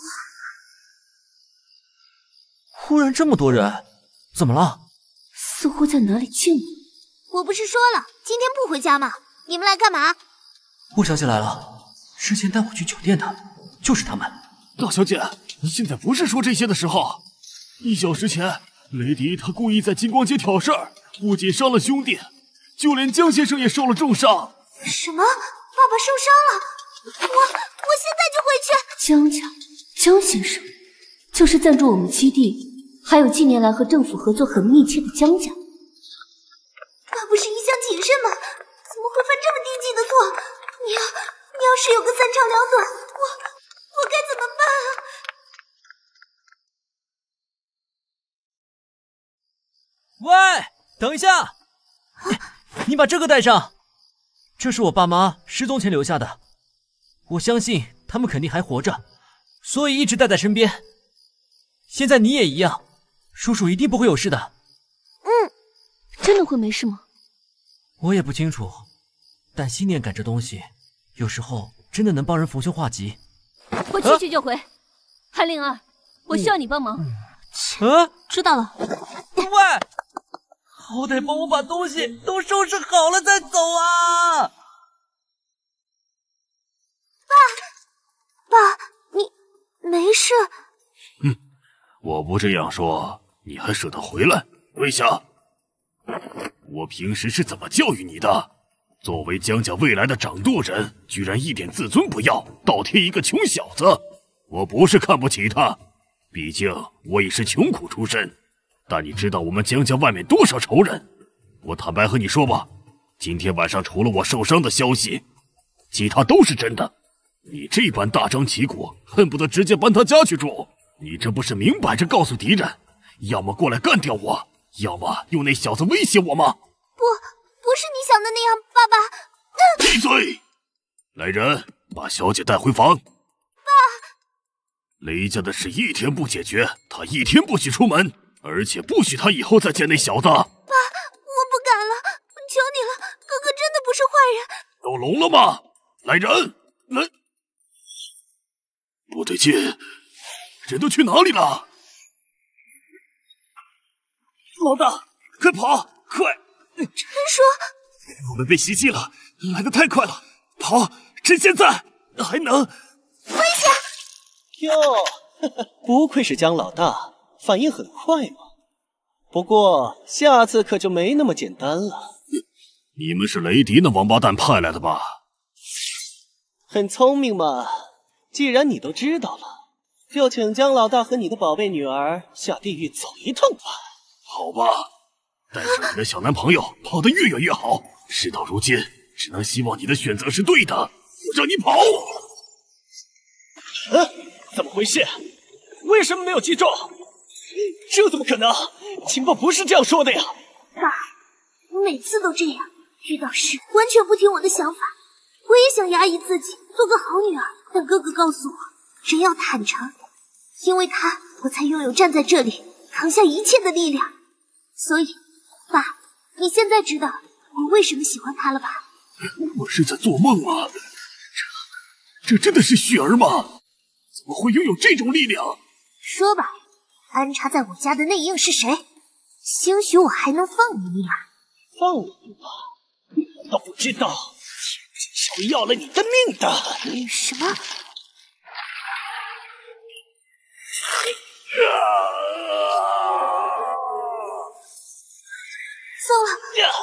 忽然这么多人，怎么了？ 似乎在哪里见过。 我不是说了，今天不回家吗？你们来干嘛？ 我想起来了，之前带我去酒店的，就是他们。 大小姐，现在不是说这些的时候。1小时前，雷迪他故意在金光街挑事儿，不仅伤了兄弟，就连江先生也受了重伤。 什么？爸爸受伤了？我现在就回去。 江家，江先生，就是赞助我们基地，还有近年来和政府合作很密切的江家。 爸不是一向谨慎吗？怎么会犯这么低级的错？你要是有个3长2短，我该怎么办啊？ 喂，等一下！你把这个带上，这是我爸妈失踪前留下的，我相信他们肯定还活着，所以一直带在身边。现在你也一样，叔叔一定不会有事的。 真的会没事吗？ 我也不清楚，但心念感这东西，有时候真的能帮人逢凶化吉。 我去去就回。韩灵儿，我需要你帮忙。 知道了。 喂，好歹帮我把东西都收拾好了再走啊！ 爸，你没事？ 我不这样说，你还舍得回来？跪下！我平时是怎么教育你的？作为江家未来的掌舵人，居然一点自尊不要，倒贴一个穷小子。我不是看不起他，毕竟我也是穷苦出身。但你知道我们江家外面多少仇人？我坦白和你说吧，今天晚上除了我受伤的消息，其他都是真的。你这般大张旗鼓，恨不得直接搬他家去住。你这不是明摆着告诉敌人，要么过来干掉我，要么用那小子威胁我吗？ 不是你想的那样，爸爸。 闭嘴！来人，把小姐带回房。爸，雷家的事一天不解决，他一天不许出门，而且不许他以后再见那小子。爸，我不敢了，求你了，哥哥真的不是坏人。 都聋了吗？来人，来！不对劲，人都去哪里了？老大，快跑！快！ 陈叔， 我们被袭击了，来得太快了，跑！趁现在还能！ 危险！ 哟，不愧是江老大，反应很快嘛。不过下次可就没那么简单了。 你们是雷迪那王八蛋派来的吧？ 很聪明嘛，既然你都知道了，就请江老大和你的宝贝女儿下地狱走一趟吧。 好吧，带上你的小男朋友跑得越远越好。事到如今，只能希望你的选择是对的。我让你跑！ 怎么回事？为什么没有击中？这怎么可能？情报不是这样说的呀！ 爸，你每次都这样，遇到事完全不听我的想法。我也想压抑自己，做个好女儿，但哥哥告诉我，人要坦诚，因为他，我才拥有站在这里扛下一切的力量。所以，爸，你现在知道我为什么喜欢他了吧？ 我是在做梦吗？这真的是雪儿吗？怎么会拥有这种力量？ 说吧，安插在我家的内应是谁？兴许我还能放你一马。 放我一马？你难道不知道，天是要了你的命的？ 什么？糟了！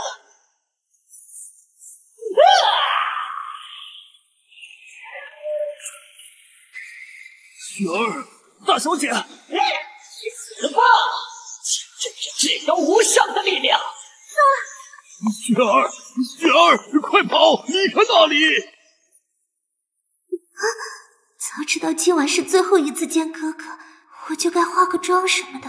雪儿，大小姐， 你死吧！这是至高无上的力量！ 雪儿，雪儿，快跑，离开那里！ 早知道今晚是最后一次见哥哥，我就该化个妆什么的。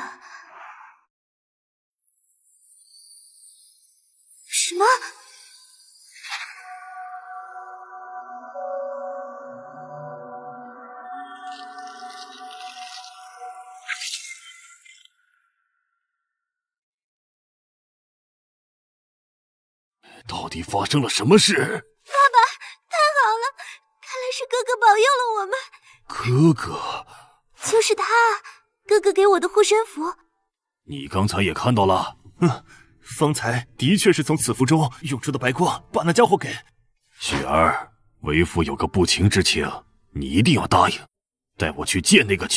什么？ 到底发生了什么事？ 爸爸， 是哥哥保佑了我们。 哥哥， 就是他，哥哥给我的护身符。 你刚才也看到了？ 方才的确是从此符中涌出的白光，把那家伙给…… 雪儿，为父有个不情之请，你一定要答应，带我去见那个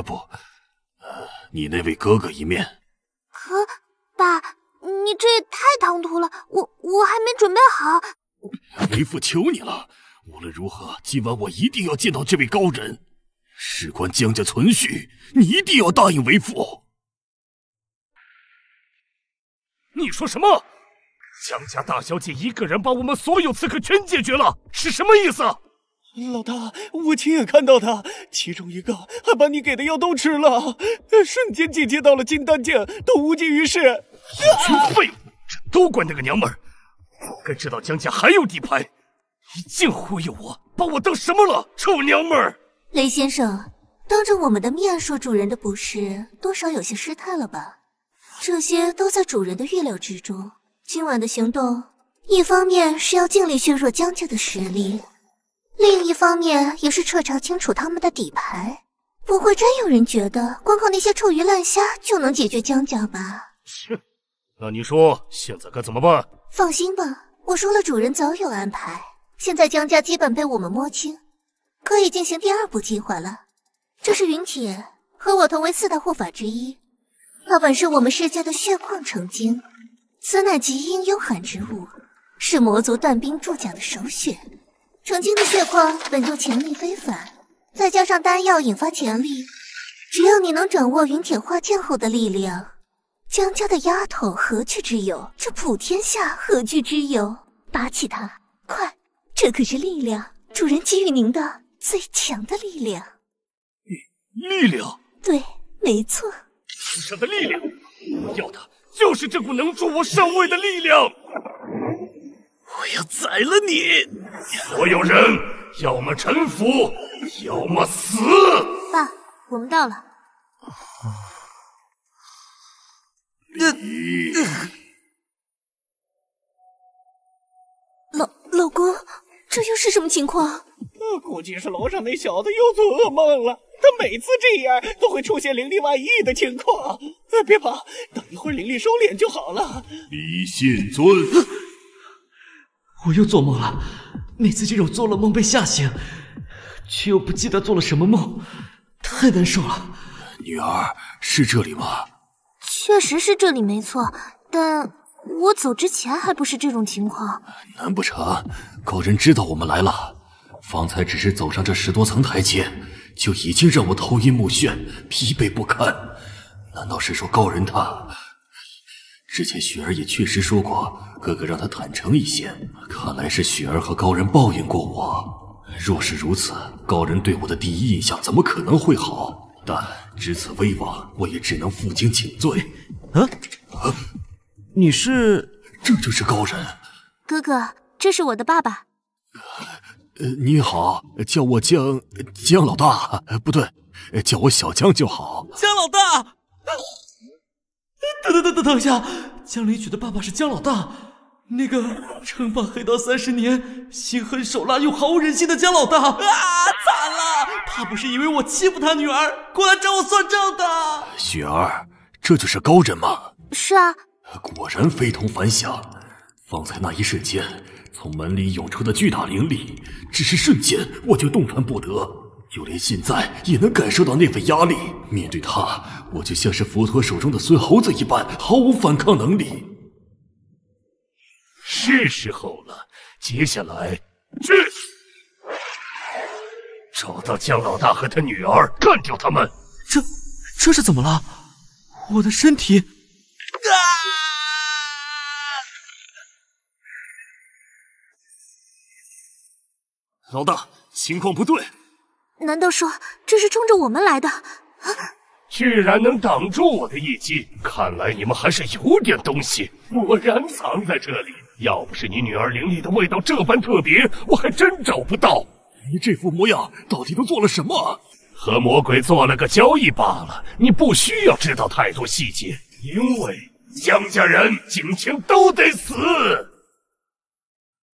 你那位哥哥一面。 可，爸，你这也太唐突了，我还没准备好。 为父求你了，无论如何，今晚我一定要见到这位高人，事关江家存续，你一定要答应为父。 你说什么？江家大小姐一个人把我们所有刺客全解决了，是什么意思？ 老大，我亲眼看到他，其中一个还把你给的药都吃了，瞬间进阶到了金丹境，都无济于事。 一群废物，这都怪那个娘们儿！我该知道江家还有底牌，你净忽悠我，把我当什么了？臭娘们儿！ 雷先生，当着我们的面说主人的不是，多少有些失态了吧？这些都在主人的预料之中。今晚的行动，一方面是要尽力削弱江家的实力，另一方面也是彻查清楚他们的底牌。不会真有人觉得光靠那些臭鱼烂虾就能解决江家吧？ 切，那你说现在该怎么办？ 放心吧，我说了，主人早有安排。现在江家基本被我们摸清，可以进行第二步计划了。这是云铁，和我同为4大护法之一，他本是我们世家的血矿成精，此乃极阴幽寒之物，是魔族断冰铸甲的首选。成精的血矿本就潜力非凡，再加上丹药引发潜力，只要你能掌握云铁化剑后的力量，江家的丫头何惧之有？这普天下何惧之有？拔起它，快！这可是力量，主人给予您的最强的力量。 力量？ 对，没错。 天上的力量，我要的就是这股能助我上位的力量。我要宰了你！所有人，要么臣服，要么死！ 爸，我们到了。老公，这又是什么情况？ 估计是楼上那小子又做噩梦了。他每次这样都会出现灵力外溢的情况。别怕，等一会儿灵力收敛就好了。 李宪尊， 我又做梦了。每次这种做了梦被吓醒，却又不记得做了什么梦，太难受了。 女儿，是这里吗？ 确实是这里没错，但我走之前还不是这种情况。 难不成高人知道我们来了？方才只是走上这10多层台阶，就已经让我头晕目眩，疲惫不堪。难道是说高人他……之前雪儿也确实说过，哥哥让他坦诚一些。看来是雪儿和高人抱怨过我。若是如此，高人对我的第一印象怎么可能会好？但知此威望，我也只能负荆请罪。 你是？ 这就是高人。 哥哥，这是我的爸爸。 你好，叫我江老大，不对，叫我小江就好。 江老大，等一下，江离举的爸爸是江老大，那个称霸黑道30年、心狠手辣又毫无忍心的江老大啊！惨了，他不是以为我欺负他女儿，过来找我算账的。 雪儿，这就是高人吗？ 是啊。 果然非同凡响。方才那一瞬间，从门里涌出的巨大灵力，只是瞬间我就动弹不得，就连现在也能感受到那份压力。面对他，我就像是佛陀手中的孙猴子一般，毫无反抗能力。 是时候了，接下来找到江老大和他女儿，干掉他们。 这是怎么了？我的身体…… 老大，情况不对。 难道说这是冲着我们来的？ 居然能挡住我的一击，看来你们还是有点东西。果然藏在这里，要不是你女儿灵力的味道这般特别，我还真找不到。 你这副模样到底都做了什么？ 和魔鬼做了个交易罢了，你不需要知道太多细节，因为江家人今天都得死。